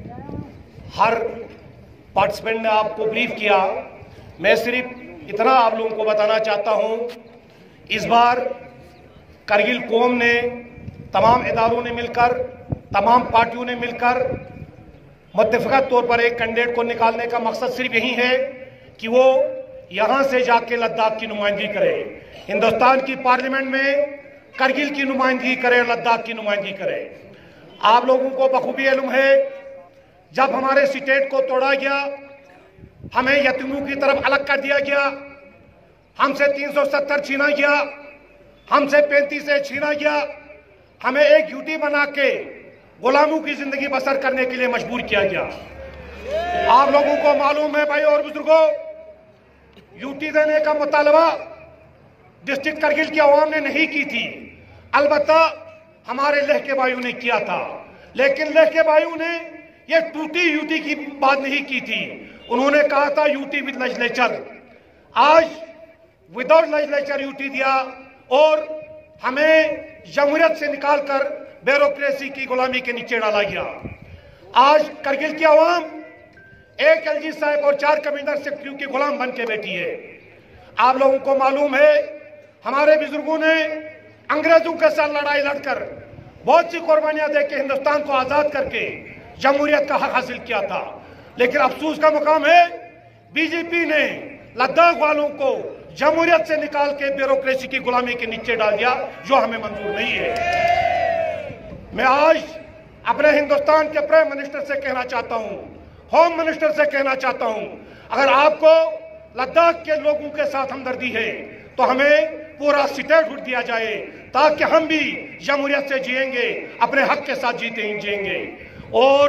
हर पार्टिसिपेंट ने आपको ब्रीफ किया। मैं सिर्फ इतना आप लोगों को बताना चाहता हूँ, इस बार करगिल कौम ने, तमाम इदारों ने मिलकर, तमाम पार्टियों ने मिलकर मुत्तफ़िक़ा तौर पर एक कैंडिडेट को निकालने का मकसद सिर्फ यही है कि वो यहाँ से जाके लद्दाख की नुमाइंदगी करे, हिंदुस्तान की पार्लियामेंट में करगिल की नुमाइंदगी करे, लद्दाख की नुमाइंदगी करे। आप लोगों को बखूबी इल्म है, जब हमारे स्टेट को तोड़ा गया, हमें यतीमों की तरफ अलग कर दिया गया, हमसे 370 छीना गया, हमसे 35 छीना गया, हमें एक यूटी बना के गुलामों की जिंदगी बसर करने के लिए मजबूर किया गया। आप लोगों को मालूम है भाई और बुजुर्गों, यूटी देने का मुतालबा डिस्ट्रिक्ट करगिल की आवाम ने नहीं की थी, अलबत्ता हमारे लहके भाइयों ने किया था। लेकिन लहके भाइयों ने ये टूटी यूटी की बात नहीं की थी, उन्होंने कहा था यूटी विद लेजिस्लेचर। आज विदाउट लेजिस्लेचर यूटी दिया और हमें जमहूरियत से निकालकर ब्यूरोक्रेसी की गुलामी के नीचे डाला गया। आज करगिल की आवाम एक एलजी साहब और 4 कमिश्नर से क्यों की गुलाम बन के बैठी है। आप लोगों को मालूम है, हमारे बुजुर्गों ने अंग्रेजों के साथ लड़ाई लड़कर बहुत सी कुर्बानियां देकर हिंदुस्तान को आजाद करके जमहूरियत का हक हासिल किया था। लेकिन अफसोस का मुकाम है, बीजेपी ने लद्दाख वालों को जमहूरियत से निकाल के ब्यूरोक्रेसी की गुलामी के नीचे डाल दिया, जो हमें मंजूर नहीं है। मैं आज अपने हिंदुस्तान के प्राइम मिनिस्टर से कहना चाहता हूं, होम मिनिस्टर से कहना चाहता हूं, अगर आपको लद्दाख के लोगों के साथ हमदर्दी है तो हमें पूरा स्टेटहुड दिया जाए, ताकि हम भी जमहूरियत से जिएंगे, अपने हक के साथ जिएंगे। और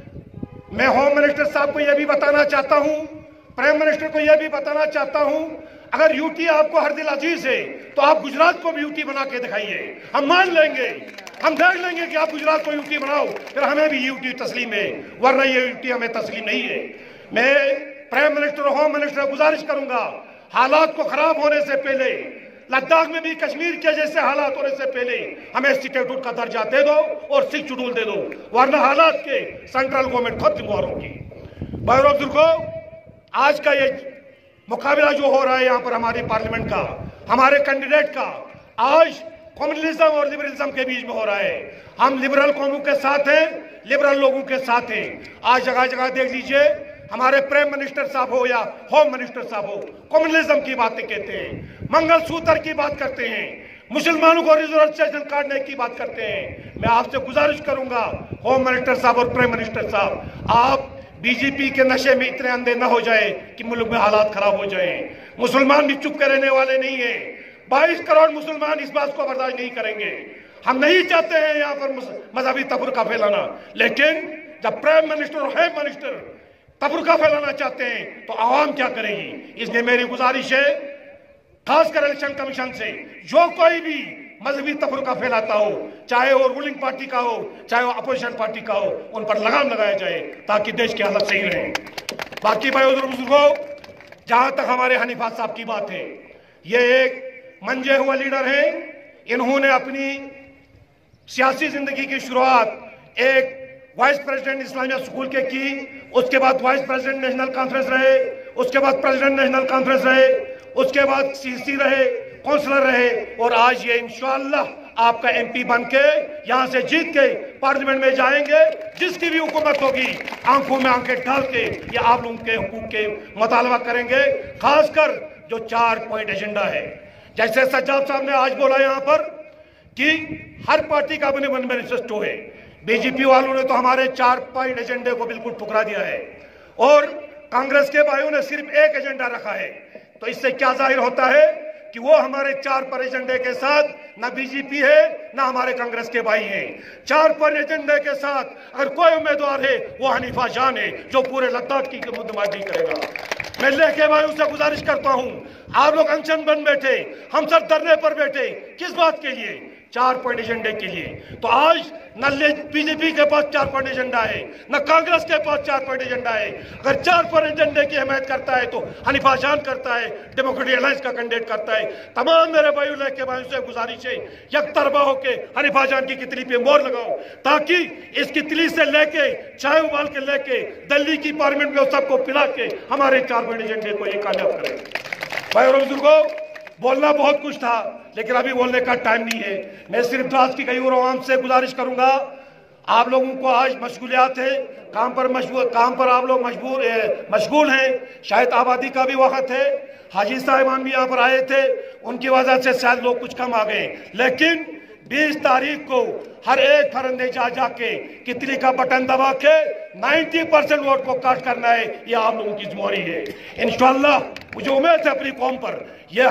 मैं होम मिनिस्टर साहब को यह भी बताना चाहता हूं, प्राइम मिनिस्टर को यह भी बताना चाहता हूं, अगर यूटी आपको हर दिल अजीज है तो आप गुजरात को भी यूटी बना के दिखाइए, हम मान लेंगे, हम देख लेंगे कि आप गुजरात को यूटी बनाओ, फिर हमें भी यूटी तस्लीम है, वरना ये यूटी हमें तस्लीम नहीं है। मैं प्राइम मिनिस्टर और होम मिनिस्टर गुजारिश करूंगा, हालात को खराब होने से पहले, लद्दाख में भी कश्मीर के जैसे हालात होने से पहले हमें स्टेटहुड का दर्जा दे दो और सिख शेड्यूल दे दो, वरना हालात के सेंट्रल गवर्नमेंट खुद जिम्मेदार होगी। भाइयों बुजुर्गों, आज का ये मुकाबला जो हो रहा है यहाँ पर हमारी पार्लियामेंट का, हमारे कैंडिडेट का, आज कम्युनलिज्म और लिबरलिज्म के बीच में हो रहा है। हम लिबरल कौमों के साथ हैं, लिबरल लोगों के साथ हैं। आज जगह जगह देख लीजिए, हमारे प्राइम मिनिस्टर साहब हो या होम मिनिस्टर साहब हो, कम्युनलिज्म की बातें कहते हैं, मंगलसूत्र की बात करते हैं, मुसलमानों को रिजर्वेशन काटने की बात करते हैं। मैं आपसे गुजारिश करूंगा होम मिनिस्टर साहब और प्राइम मिनिस्टर साहब, आप बीजेपी के नशे में इतने अंधे न हो जाए कि मुल्क में हालात खराब हो जाए। मुसलमान भी चुप के रहने वाले नहीं है, 22 करोड़ मुसलमान इस बात को बर्दाश्त नहीं करेंगे। हम नहीं चाहते हैं यहाँ पर मजहबी तफरका फैलाना, लेकिन जब प्राइम मिनिस्टर और हेड मिनिस्टर तफरका फैलाना चाहते हैं तो आवाम क्या करेगी। इसलिए मेरी गुजारिश है, खासकर इलेक्शन कमीशन से, जो कोई भी मजहबी तफरका फैलाता हो, चाहे वो रूलिंग पार्टी का हो चाहे वो अपोजिशन पार्टी का हो, उन पर लगाम लगाया जाए ताकि देश की हालत सही रहे। बाकी भाई बुजुर्गों, जहां तक हमारे हनीफा साहब की बात है, ये एक मंजे हुआ लीडर है। इन्होंने अपनी सियासी जिंदगी की शुरुआत एक वाइस प्रेसिडेंट इस्लामिया स्कूल के की, उसके बाद वाइस प्रेसिडेंट नेशनल कॉन्फ्रेंस रहे, उसके बाद प्रेसिडेंट नेशनल कॉन्फ्रेंस रहे, उसके बाद सीसी रहे, काउंसलर रहे, और आज ये इंशाअल्लाह आपका एमपी बन के यहां से जीत के पार्लियामेंट में जाएंगे। जिसकी भी हुकूमत होगी, आंखों में आंखें डाल के ये आप लोगों के हुकूक के मुतालबा करेंगे। खासकर जो 4 पॉइंट एजेंडा है, जैसे सज्जाद साहब ने आज बोला यहाँ पर कि हर पार्टी का अपने मन मैनिफेस्टो है, बीजेपी वालों ने तो हमारे 4 पॉइंट एजेंडे को बिल्कुल ठुकरा दिया है, और कांग्रेस के भाइयों ने सिर्फ एक एजेंडा रखा है। तो इससे क्या जाहिर होता है कि वो हमारे 4 पर एजेंडे के साथ ना बीजेपी है ना हमारे कांग्रेस के भाई हैं। 4 पर एजेंडे के साथ अगर कोई उम्मीदवार है वो हनीफा जान है, जो पूरे लद्दाख की मुद्देबाजी करेगा। मैं लेके भाइयों से गुजारिश करता हूं, आप लोग अनशन बन बैठे, हम सब धरने पर बैठे, किस बात के लिए? 4 पॉइंट एजेंडे के लिए। तो आज न बीजेपी के पास 4 पॉइंट एजेंडा है, न कांग्रेस के पास 4 पॉइंट एजेंडा है। अगर 4 पॉइंट एजेंडे की हिमायत करता है तो हनीफा जान करता है, डेमोक्रेटिक अलायंस का कैंडिडेट करता है। तमाम मेरे भाइयों के भाइयों से गुजारिश है, यकतरफा होके हनीफा जान की कितली पे मोहर लगाओ, ताकि इस कितली से लेके चाय उबाल के लेके दिल्ली की पार्लियामेंट में सबको पिला के हमारे 4 पॉइंट एजेंडे को ये कामयाब करें। भाई और बुजुर्गों, बोलना बहुत कुछ था, लेकिन अभी बोलने का टाइम नहीं है। मैं सिर्फ द्रास की गयूर आवाम से गुजारिश करूंगा, आप लोगों को आज मशगूलियात है, काम पर आप लोग मशगूल हैं। शायद आबादी का भी वक्त है, हाजी साहिबान भी यहाँ पर आए थे, उनकी वजह से शायद लोग कुछ कम आ गए। लेकिन 20 तारीख को हर एक फरंदे जाके कितली का बटन दबा के 90% वोट को काट करना है, ये आप लोगों की जिम्मेदारी है। इंशाअल्लाह मुझे उम्मीद है अपनी कौम पर यह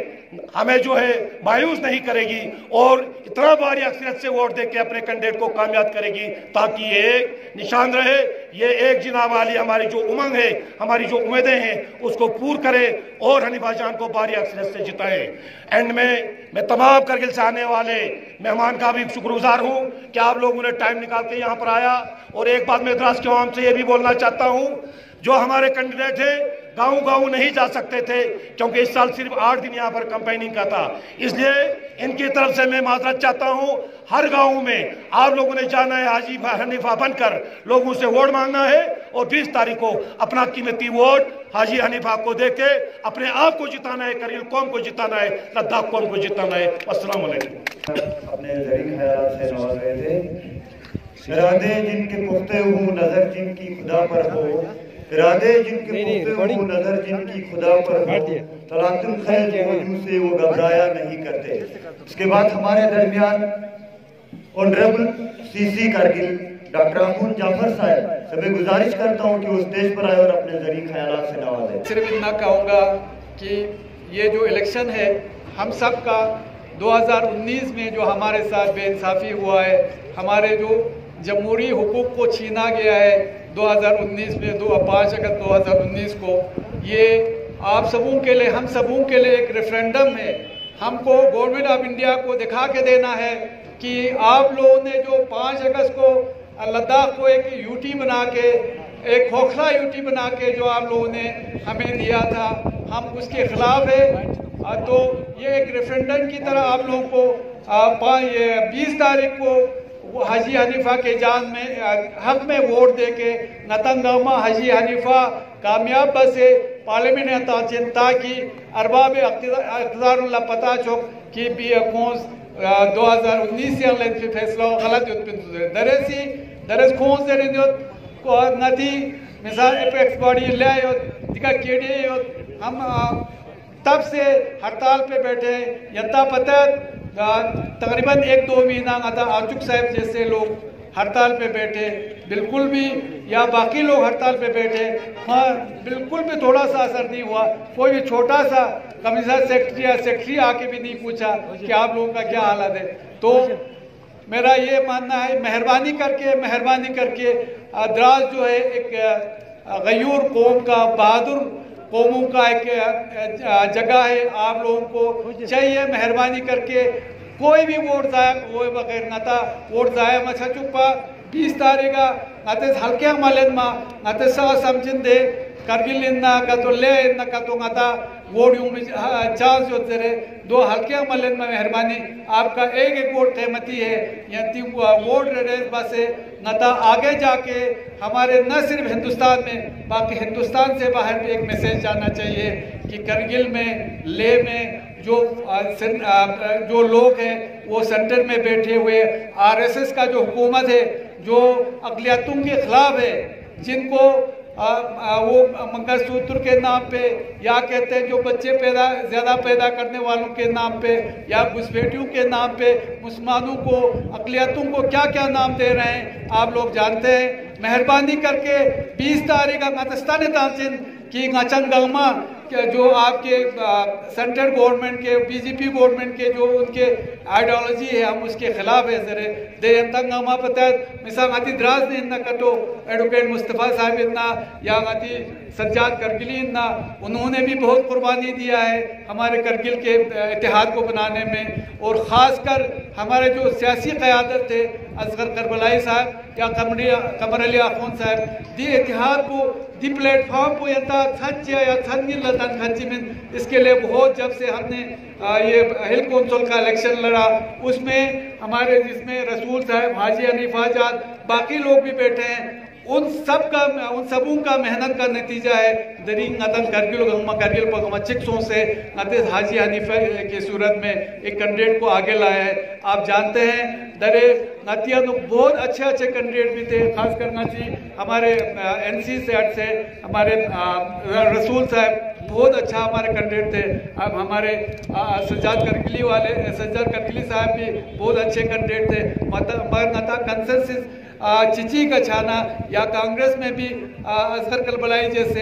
हमें जो है मायूस नहीं करेगी और इतना भारी अक्सरियत से वोट देके अपने कैंडिडेट को कामयाब करेगी, ताकि ये एक निशान रहे, ये एक जिनाब वाली हमारी जो उमंग है, हमारी जो उम्मीदें हैं, उसको पूर्ण करे और हनीफा जान को भारी अक्सरियत से जिताए। एंड में मैं तमाम करगिल से आने वाले मेहमान का भी शुक्रगुजार हूँ कि आप लोगों ने टाइम निकाल के यहाँ पर आया। और एक बात मैं द्रास के आवाम से ये भी बोलना चाहता हूँ, जो हमारे कैंडिडेट हैं गाँव नहीं जा सकते थे, क्योंकि इस साल सिर्फ 8 दिन यहाँ पर कैंपेनिंग का था, इसलिए इनकी तरफ से मैं माजरत चाहता हूँ। हर गांव में आप लोगों ने जाना है, हाजी हनीफा बनकर लोगों से वोट मांगना है और 20 तारीख को अपना कीमती वोट हाजी हनीफा को देके अपने आप को जिताना है, करगिल कौम को जिताना है, लद्दाख कौम को जिताना है। अस्सलाम वालेकुम। अपने जरिए ख्याल से नवाज रहे थे। इरादे जिनके पुख्ते हो, नजर जिनकी खुदा पर हो, इरादे जिनके पुख्ते हो, नजर जिनकी खुदा पर हो, तलातुल खैर की वजह से वो घबराया नहीं करते। इसके बाद हमारे दरमियान ऑनरेबल सीसी करगिल डॉक्टर अमून जाफर साहब से मैं गुजारिश करता हूँ कि वो स्टेज पर आए और अपने जरिए ख्यालात से नवाजें। सिर्फ इतना कहूँगा कि ये जो इलेक्शन है हम सब का 2019 में जो हमारे साथ बेइंसाफ़ी हुआ है, हमारे जो जमहूरी हुकूक को छीना गया है 2019 में 5 अगस्त 2019 को, ये आप सबों के लिए, हम सबों के लिए एक रेफरेंडम है। हमको गवर्नमेंट ऑफ इंडिया को दिखा के देना है कि आप लोगों ने जो 5 अगस्त को लद्दाख को एक यूटी बना के, एक खोखला यूटी बना के जो आप लोगों ने हमें दिया था, हम उसके खिलाफ है। तो ये एक रेफरेंडम की तरह आप लोगों को 20 तारीख को हाजी हनीफा के जान में हक में वोट दे के नतंगमा हाजी हनीफा कामयाब बसे पार्लियामेंट ताकि अरबाब अख्तियारुल्लाह पता चौक कि 2019 से फैसला गलत दरस खोज नदी मिसाल एपेक्स बॉडी ले दिखा केडे हम तब से हड़ताल पे बैठे। यत्ता पता तकरीबन 1-2 महीना आचुक साहब जैसे लोग हड़ताल पे बैठे, बिल्कुल भी, या बाकी लोग हड़ताल पे बैठे, हाँ बिल्कुल भी थोड़ा सा असर नहीं हुआ। कोई भी छोटा सा कमिश्नर सेक्रेटरी आके भी नहीं पूछा कि आप लोगों का क्या हालत है। तो मेरा ये मानना है, मेहरबानी करके द्रास जो है एक गयूर कौम का, बहादुर कौमों का एक जगह है। आप लोगों को चाहिए मेहरबानी करके कोई भी वोट जाया वो बगैर नता वोट जाया मचा चुप्पा 20 तारीख नते हल्के मलेन मा नते समझिन दे करगिल का तो ले का तो नता वोट यूं चांस जो तेरे 2 हल्के मलेन में मेहरबानी आपका एक वोट कीमती है। यदि वोट रेस बसे नता आगे जाके हमारे न सिर्फ हिंदुस्तान में बाकी हिंदुस्तान से बाहर भी एक मैसेज जाना चाहिए कि करगिल में, ले में जो लोग हैं वो सेंटर में बैठे हुए आरएसएस का जो हुकूमत है, जो अक़लियतों के खिलाफ है, जिनको वो मंगलसूत्र के नाम पे या कहते हैं जो बच्चे ज़्यादा पैदा करने वालों के नाम पे या घुसपैठियों के नाम पे मुसलमानों को, अक़लियतों को क्या क्या नाम दे रहे हैं आप लोग जानते हैं। मेहरबानी करके 20 तारीख का गतस्तान तांसिन की गचन गलमा जो आपके सेंट्रल गवर्नमेंट के बीजेपी गवर्नमेंट के जो उनके आइडियोलॉजी है हम उसके खिलाफ है सर दे तंगमा पता मिसाल गाती द्रास ने इतना कटो एडवोकेट मुस्तफ़ा साहब इतना या गाती सज्जाद करगिली इतना उन्होंने भी बहुत कुर्बानी दिया है हमारे करगिल के इतिहाद को बनाने में और ख़ासकर हमारे जो सियासी क़यादत थे असगर करबलाई साहब या कमर अली आखून साहब दी इतिहाद को दी प्लेटफॉर्म को यता थंचिया या थंगिल लतन खंची में इसके लिए बहुत जब से हमने ये हिल कौंसिल का इलेक्शन लड़ा उसमें हमारे जिसमें रसूल साहब हाजी हनीफा जान बाकी लोग भी बैठे हैं उन सबों का मेहनत का नतीजा है दरी नतन करगिल पर चिक्सों से नतीज हाजी हनीफा की सूरत में एक कैंडिडेट को आगे लाया है। आप जानते हैं दरे नतिया बहुत अच्छे कैंडिडेट भी थे खासकर नती हमारे NC सेट से हमारे रसूल साहब बहुत अच्छा हमारे कैंडिडेट थे। अब हमारे सज्जाद करगिली साहब भी बहुत अच्छे कैंडिडेट थे मगर नता कंसेंसस चिची का छाना या कांग्रेस में भी असगर करबलाई जैसे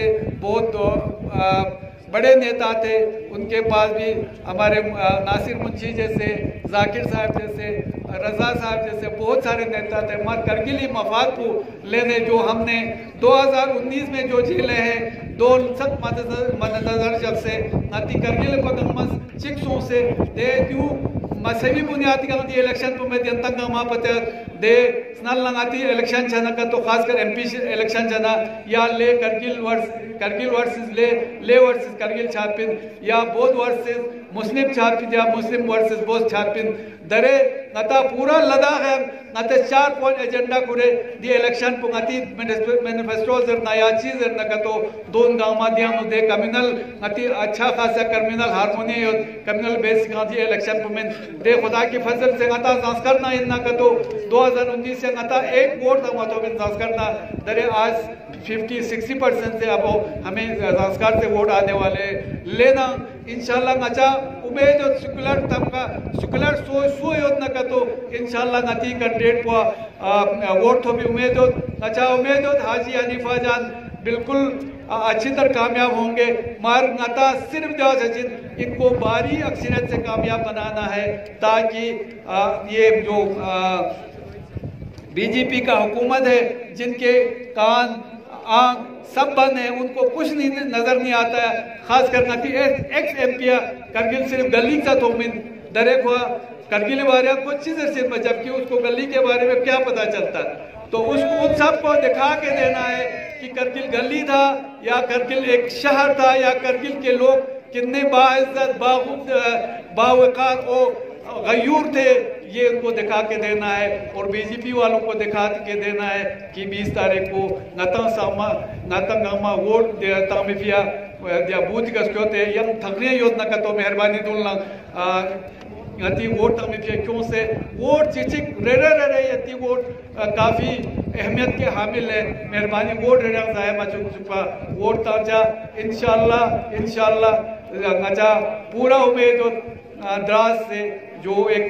बहुत बड़े नेता थे उनके पास भी हमारे नासिर मुंशी जैसे जाकिर साहब जैसे रजा साहब जैसे बहुत सारे नेता थे मगर करगिली मफाद को लेने जो हमने 2019 में जो झेले हैं दो सब मददनजर जब से नाती करगिल पगमस चिक्सों से दे क्यों मसवी बुनियादी का इलेक्शन पर मैं जनता वहाँ पता दे स्नाल लगाती इलेक्शन छना का तो खासकर MP इलेक्शन छना या ले करगिल वर्सेस ले वर्सेस करगिल छापिन या बोध वर्सेस मुस्लिम छापिन या मुस्लिम वर्सेस बोध छापिन दरे नता पूरा लदा है नते 4 पॉइंट एजेंडा कुरे दी इलेक्शन पर नती मैनिफेस्टो जर नया चीज जर न तो दोन गांव मादिया मुद्दे कम्युनल नती अच्छा खासा कम्युनल हार्मोनी और कम्युनल बेस का दी इलेक्शन पर में दे खुदा की फसल से नता संस्कार ना इतना का तो 2019 से नता एक वोट था तो में संस्कार ना दरे आज 50-60% से अब हमें संस्कार से वोट आने वाले लेना इंशाल्लाह नचा उम्मीद और सेकुलर सो योजना का तो इंशाल्लाह नती कैंडिडेट को वोट तो भी उम्मीद हो नचा उम्मीद हो हाजी हनीफा जान बिल्कुल अच्छी तरह कामयाब होंगे मगर नता सिर्फ जो सचिन इनको बारी अक्सरियत से कामयाब बनाना है ताकि ये जो बीजेपी का हुकूमत है जिनके कान आँख सब बंद है उनको कुछ नहीं नजर नहीं आता है खासकर नती एक्स MP करगिल सिर्फ गली का तो मिन दरे को करगिल बारे कुछ चीजें सिर्फ जबकि उसको गली के बारे में क्या पता चलता तो उसको उन सबको दिखा के देना है कि करगिल गली था या करगिल एक शहर था या करगिल के लोग कितने बाइज्जत बावकार और गयूर थे ये उनको दिखा के देना है और बीजेपी वालों को दिखा के देना है कि 20 तारीख को नतंगमा वोट तामिफिया या बूथ गस्ते यम थकने योजना का तो मेहरबानी दूलना यति वोट तामिफिया क्यों से वोट चिचिक रे यति वोट काफ़ी अहमियत के हामिल है मेहरबानी वोट रे जाए मचुका वोट ताजा इंशाल्लाह नचा पूरा उम्मीद और द्रास से जो एक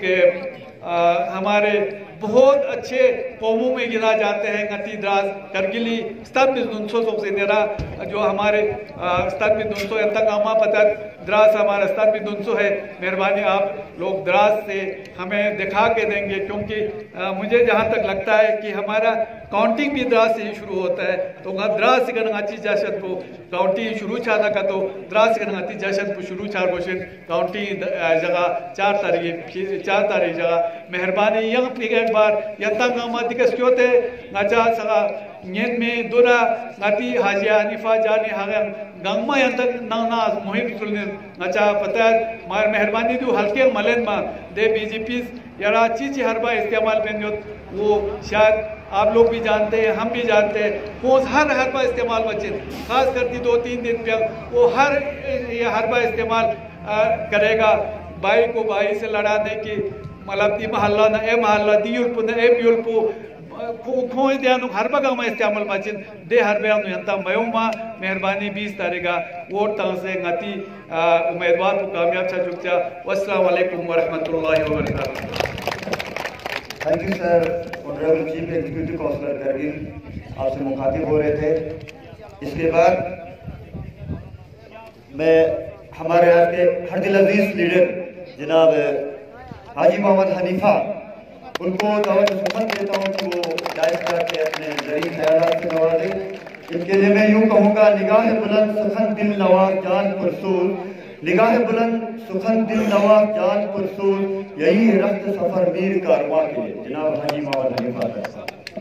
हमारे बहुत अच्छे कौमों में गिना जाते हैं नती द्रास करगिली स्तंभ से नेरा जो हमारे स्तंभ तक पता द्रास हमारा स्तंभ है मेहरबानी आप लोग द्रास से हमें दिखा के देंगे क्योंकि मुझे जहाँ तक लगता है कि हमारा काउंटिंग भी द्रास से ही शुरू होता है तो द्रास से अच्छी जशत को काउंटिंग शुरू छाना का तो द्रास से अच्छी जशत को शुरू छार कोशिश काउंटिंग जगह 4 तारीख जगह मेहरबानी यंग एक बार यंता गामादिकस क्योंते नचा सगा न्यन में दुरा नती हाजिया हनीफा जाने हागम गंगमा यंता ना मुहिम सुलने नचा पता मार मेहरबानी दो हल्के मलन मा दे बीजेपी यारा चीज हरबा इस्तेमाल में वो शायद आप लोग भी जानते हैं हम भी जानते हैं वो हर बार इस्तेमाल बच्चे खास करती 2-3 दिन पे वो ये हर बार इस्तेमाल करेगा भाई को भाई से लड़ाने की मतलब दी महल्ला ना ए महल्ला दी युल्पु ना ए युल्पु खोज दिया नु हर बगा में इस्तेमाल बच्चे दे हर बया नु यंता मयोमा मेहरबानी 20 तारीख वोट ता से गति उम्मीदवार को कामयाब छा चुका अस्सलाम वालेकुम व रहमतुल्लाहि व बरकातहू। Thank you sir. Honourable chief executive councillor Kargil आपसे मुखातिब हो रहे थे। इसके बाद मैं हमारे यहाँ के हरदिल अजीज लीडर जनाब हाजी मोहम्मद हनीफा उनको दावत सुखन देता हूँ कि वो जायज़ करके अपने जरी ख्यालात से नवाजें। इनके लिए मैं यूँ कहूँगा, निगाह बुलंद सुखन दिल नवाज जान पुरसूर, निगाह बुलंद सुखन दिल नवाज जान पुरसूर, यही है रफ्त सफर मीर कारवां के लिए। जनाब हाजी Mohammad Hanifa.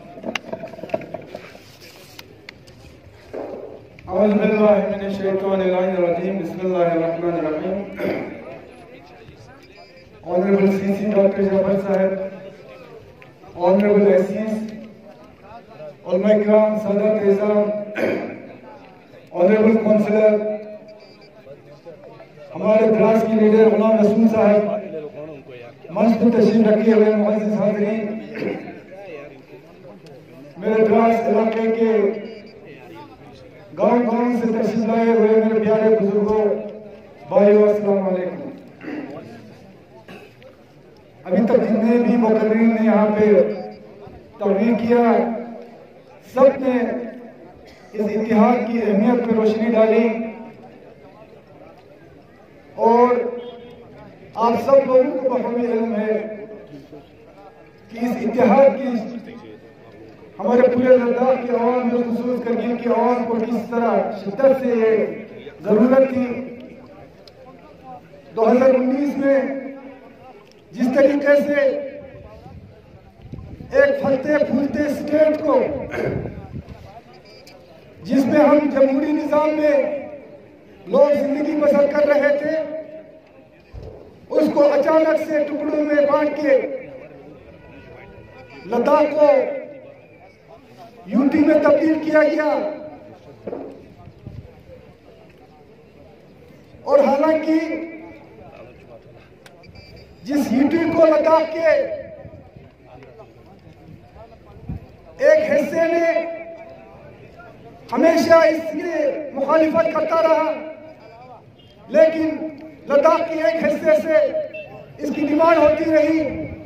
Honorable CC Dr. Jafar Sahib, Honorable Assis, Ulama Ikram, Sadat Izam, Honorable Councillor, हमारे द्रास की लीडर गुलाम रसूल साहब, मंच पर तशरीफ रखे हुए मुअज़्ज़िज़ हाज़रीन, मेरे द्रास इलाके के गांव-गांव से तशरीफ लाए हुए मेरे प्यारे बुजुर्गों, भाइयों, अस्सलाम वालेकुम। अभी तक जितने भी मुकर्रीन ने यहाँ पे तकरीर किया, सब ने इस इतिहाद की अहमियत पर रोशनी डाली और आप सब लोगों को बखूबी इल्म है कि इस इतिहाद की हमारे पूरे लद्दाख की आवाम में, खुसूस करगिल की आवाम को किस तरह शिद्दत से ये जरूरत थी। 2019 में जिस तरीके से एक फलते फूलते स्टेट को, जिसमें हम जमहूरी निजाम में लोग जिंदगी बसर कर रहे थे, उसको अचानक से टुकड़ों में बांट के लद्दाख को यूटी में तब्दील किया गया। और हालांकि जिस यूटी को लद्दाख के एक हिस्से ने हमेशा इसकी मुखालिफत करता रहा, लेकिन लद्दाख के एक हिस्से से इसकी डिमांड होती रही,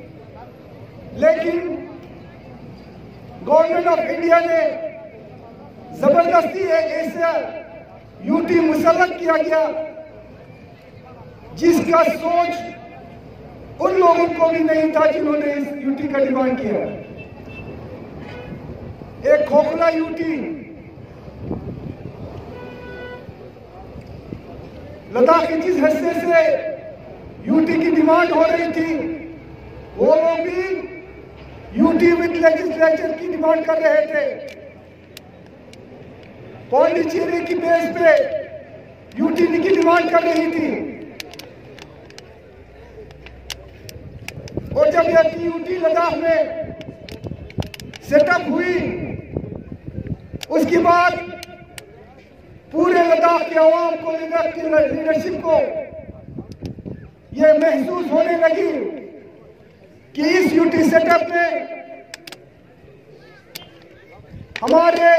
लेकिन गवर्नमेंट ऑफ इंडिया ने जबरदस्ती एक ऐसा यूटी मुसल्लत किया गया जिसका सोच उन लोगों को भी नहीं था जिन्होंने इस यूटी का डिमांड किया। एक खोखला यूटी लद्दाख के जिस हिस्से से यूटी की डिमांड हो रही थी, वो लोग भी यूटी विद लेजिस्लेचर की डिमांड कर रहे थे। पौंडीचेरी की बेस पे यूटी की डिमांड कर रही थी, और जब यह यूटी लद्दाख में सेटअप हुई, उसके बाद पूरे लद्दाख के अवाम को, लद्दाख की लीडरशिप को यह महसूस होने लगी कि इस यूटी सेटअप में हमारे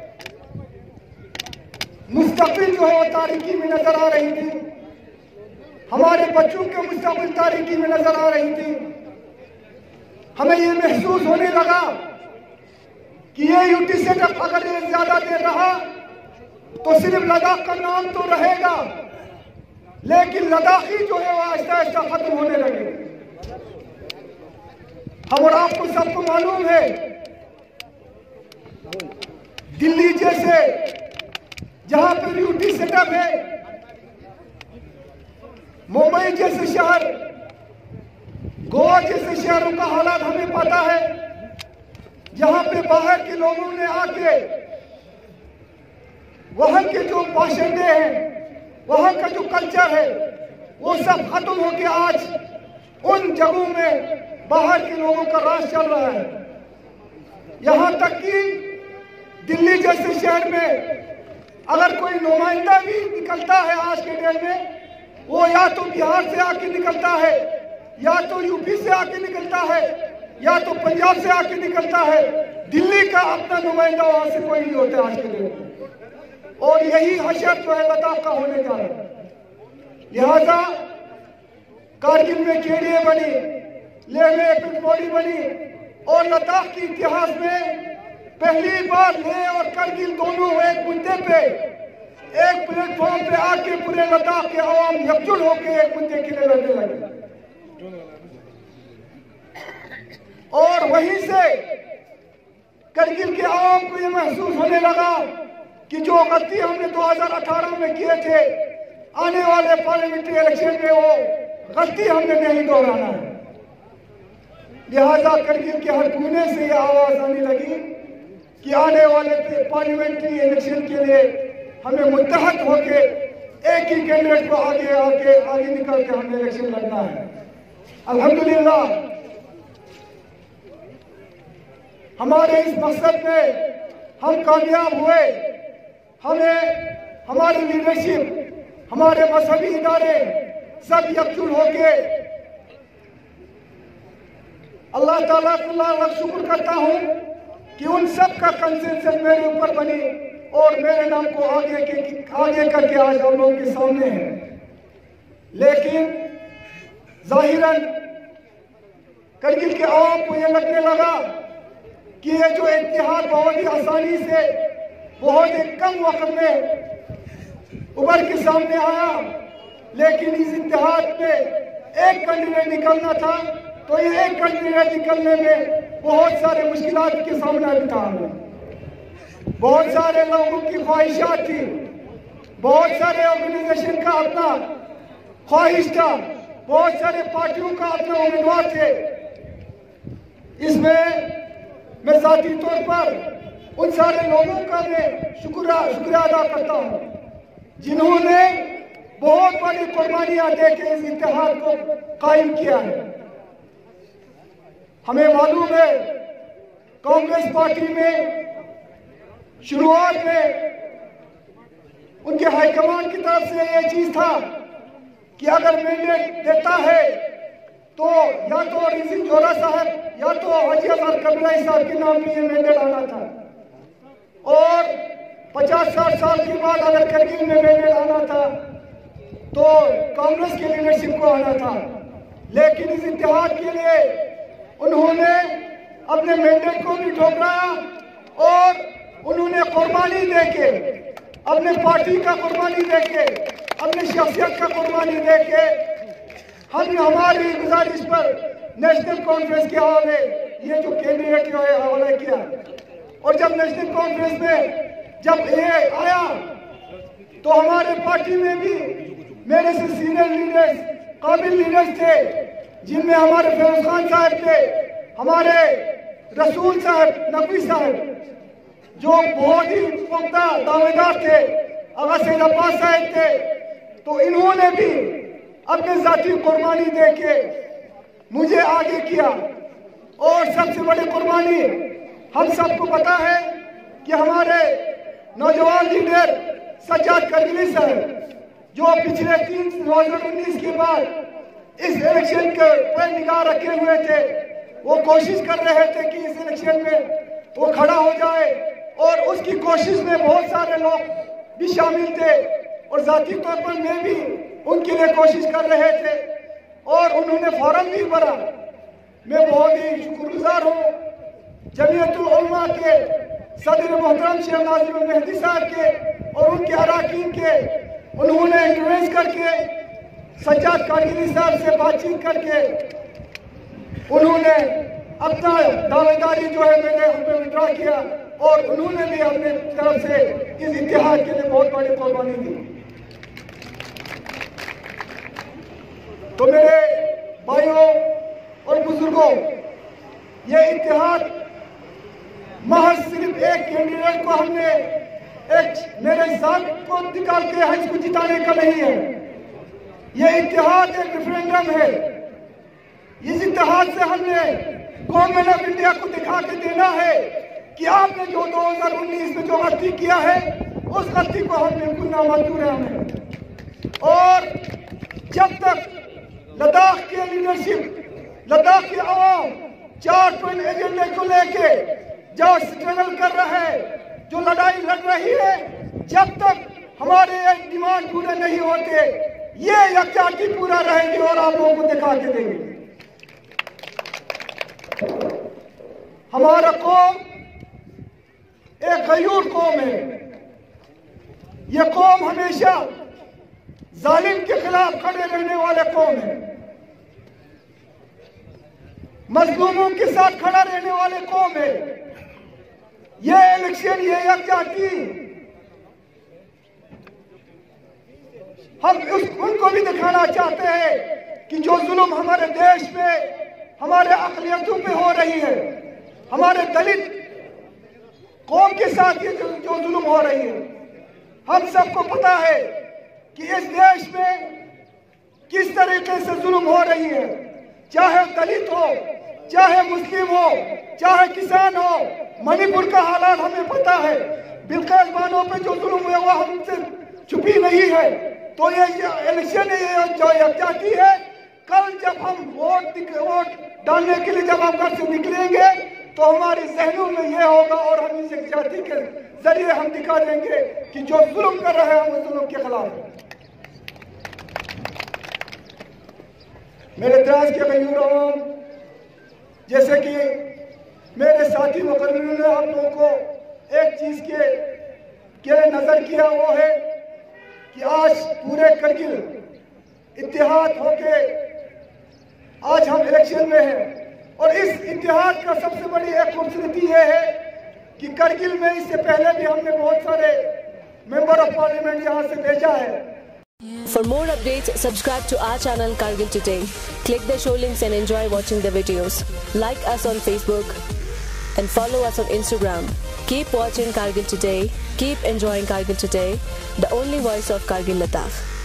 मुस्तकबिल जो है वो तारीकी में नजर आ रही थी, हमारे बच्चों के मुस्तकबिल तारीकी में नजर आ रही थी। हमें ये महसूस होने लगा कि ये यूटी सेटअप अगर ये ज्यादा देर रहा तो सिर्फ लद्दाख का नाम तो रहेगा, लेकिन लद्दाखी जो है वो आहिस्ता आहिस्ता खत्म होने लगे। हम और आपको सबको मालूम है, दिल्ली जैसे जहां पर यूटी सेटअप है, मुंबई जैसे शहर, गोवा जैसे शहरों का हालात हमें पता है, जहां पे बाहर के लोगों ने आके वहां के जो बाशिंदे हैं, वहां का जो कल्चर है, वो सब खत्म होके आज उन जगहों में बाहर के लोगों का राज चल रहा है। यहां तक कि दिल्ली जैसे शहर में अगर कोई नुमाइंदा भी निकलता है आज के डेट में, वो या तो बिहार से आके निकलता है, या तो यूपी से आके निकलता है, या तो पंजाब से आके निकलता है। दिल्ली का अपना नुमाइंदा वहां से कोई नहीं होता आज के डेट में, और यही हशर जो है लद्दाख का होने जा रहा है। लिहाजा कारगिल में केडीए बनी, लेह में एपिक बॉडी बनी, और लद्दाख के इतिहास में पहली बार लेह और कारगिल दोनों एक मुद्दे पे एक प्लेटफॉर्म पे आके पूरे लद्दाख के अवाम यकजुट होकर एक मुद्दे के लिए लड़ने लगे और वहीं से करगिल के अवाम को यह महसूस होने लगा कि जो गलती हमने 2018 में किए थे आने वाले पार्लियामेंट्री इलेक्शन में वो गलती हमने नहीं दोहराना है। लिहाजा करगिल के हर कोने से यह आवाज आने लगी कि आने वाले पार्लियामेंट्री इलेक्शन के लिए हमें मुत्तहद होकर एक ही कैंडिडेट को आगे निकल के हमें इलेक्शन लड़ना है। अल्हम्दुलिल्लाह हमारे इस मकसद में हम कामयाब हुए। हमें हमारी लीडरशिप, हमारे मजहबी इदारे सब यकजुट होके अल्लाह ताला का शुक्र करता हूँ कि उन सब का कंसेंसस मेरे ऊपर बनी और मेरे नाम को आगे करके आज हम लोगों के सामने है। लेकिन जाहिरन करगिल के आवाम को यह लगने लगा कि ये जो इत्तेहाद बहुत ही आसानी से बहुत ही कम वक्त में उभर के सामने आया, लेकिन इस इत्तेहाद में एक कैंडिडेट निकलना था तो ये एक कैंडिडेट निकलने में बहुत सारे मुश्किलात के सामना भी था। बहुत सारे लोगों की ख्वाहिशात थी, बहुत सारे ऑर्गेनाइजेशन का अपना ख्वाहिश था, बहुत सारे पार्टियों का अपना उम्मीदवार थे। इसमें मैं जाती तौर पर उन सारे लोगों का मैं शुक्रिया अदा करता हूँ जिन्होंने बहुत बड़ी कुर्बानियां देके इस इत्तेहाद को कायम किया है। हमें मालूम है कांग्रेस पार्टी में शुरुआत में उनके हाईकमान की तरफ से यह चीज था कि अगर मैंडेट देता है तो या तो रिजिक जोरा साहब या तो हाजी अजहर कबीलाई साहब के नाम में ये मैंडेट आना था और 50-60 साल के बाद अगर करगिल में मैंडेट आना था तो कांग्रेस की लीडरशिप को आना था। लेकिन इस इत्तेहाद के लिए उन्होंने अपने मैंडेट को भी ठुकराया और उन्होंने कुर्बानी देके, अपने पार्टी का कुर्बानी देके, अपनी शख्सियत का कुर्बानी देके हमारी गुजारिश पर नेशनल कॉन्फ्रेंस के हवाले ये जो कैंडिडेट जो है हवाले किया। और जब नेशनल कॉन्फ्रेंस में जब ये आया तो हमारे पार्टी में भी मेरे से सीनियर लीडर्स, काबिल लीडर्स थे, जिनमें हमारे फिरोज खान साहब थे, हमारे रसूल साहब नकवी साहब जो बहुत ही पुख्ता दावेदार थे, आगा सैयद अब्बास साहब थे। तो इन्होंने भी अपने जाती कुर्बानी देके मुझे आगे किया। और सबसे बड़ी कुर्बानी हम सबको पता है कि हमारे नौजवान लीडर सज्जाद करगिली साहब जो पिछले 2019 के बाद इस इलेक्शन के पर निगाह रखे हुए थे, वो कोशिश कर रहे थे कि इस इलेक्शन में वो खड़ा हो जाए और उसकी कोशिश में बहुत सारे लोग भी शामिल थे और जाती तौर पर मैं भी उनके लिए कोशिश कर रहे थे और उन्होंने फॉर्म भी भरा। मैं बहुत ही शुक्रगुजार हूँ जमीयतुल उलमा के सदर मोहतरम शेख नाज़िर मेहदी साहब के और उनके अराकीन के। उन्होंने इंटरवेंस करके सज्जाद करगिली साहब से बातचीत करके उन्होंने अपना दावेदारी जो है मैंने उनमें विड्रॉ किया और उन्होंने भी अपने तरफ से इस इत्तेहाद के लिए बहुत बड़ी कुर्बानी दी। तो मेरे भाइयों और बुजुर्गों, ये इत्तेहाद महज सिर्फ एक कैंडिडेट को हमने एक मेरे साथ को निकाल के हज को जिताने का नहीं है। ये इत्तेहाद एक रेफरेंडम है। इस इत्तेहाद से हमने गवर्नमेंट ऑफ इंडिया को दिखा के देना है कि आपने जो 2019 में जो गलती किया है उस गलती को हम बिल्कुल नामंजूर है हमें। और जब तक लद्दाख की लीडरशिप, लद्दाख के अवाम 4 पॉइंट एजेंडे को लेके जो स्ट्रगल कर रहे हैं, जो लड़ाई लड़ रही है, जब तक हमारे ये डिमांड पूरे नहीं होते ये यकजाहती पूरा रहेगी और आप लोगों को दिखा के देंगे। हमारा कौम एक गयूर कौम है। ये कौम हमेशा जालिम के खिलाफ खड़े रहने वाले कौम है, मजलूमों के साथ खड़ा रहने वाले कौम है। ये इलेक्शन, ये यकजहती हम उनको भी दिखाना चाहते हैं कि जो जुल्म हमारे देश में हमारे अक़लियतों पे हो रही है, हमारे दलित कौम के साथ ये जो जुल्म हो रही है, हम सबको पता है कि इस देश में किस तरीके से जुल्म हो रही है। चाहे दलित हो, चाहे मुस्लिम हो, चाहे किसान हो, मणिपुर का हालात हमें पता है। बिल्कुल बानों पे जो जुल्म हुआ वो हमसे छुपी नहीं है। तो ये इलेक्शन ये जो यकजहती है, कल जब हम वोट डालने के लिए जब हम घर से निकलेंगे तो हमारे जहनों में ये होगा और हम इस यकजहती के जरिए हम दिखा देंगे कि जो जुल्म कर रहे हैं हम जुल्म के खिलाफ हैं। मेरे द्रास के गयूरों, जैसे कि मेरे साथी मुकर्रिरों ने आप लोगों को एक चीज के नजर किया, वो है कि आज पूरे करगिल इत्तेहाद होके आज हम इलेक्शन में हैं। और इस इत्तेहाद का सबसे बड़ी एक खूबसूरती ये है कि करगिल में इससे पहले भी हमने बहुत सारे मेंबर ऑफ पार्लियामेंट यहाँ से भेजा है। For more updates, subscribe to our channel Kargil Today. Click the show links and enjoy watching the videos. Like us on Facebook and follow us on Instagram. Keep watching Kargil Today. Keep enjoying Kargil Today, the only voice of Kargil Ladakh.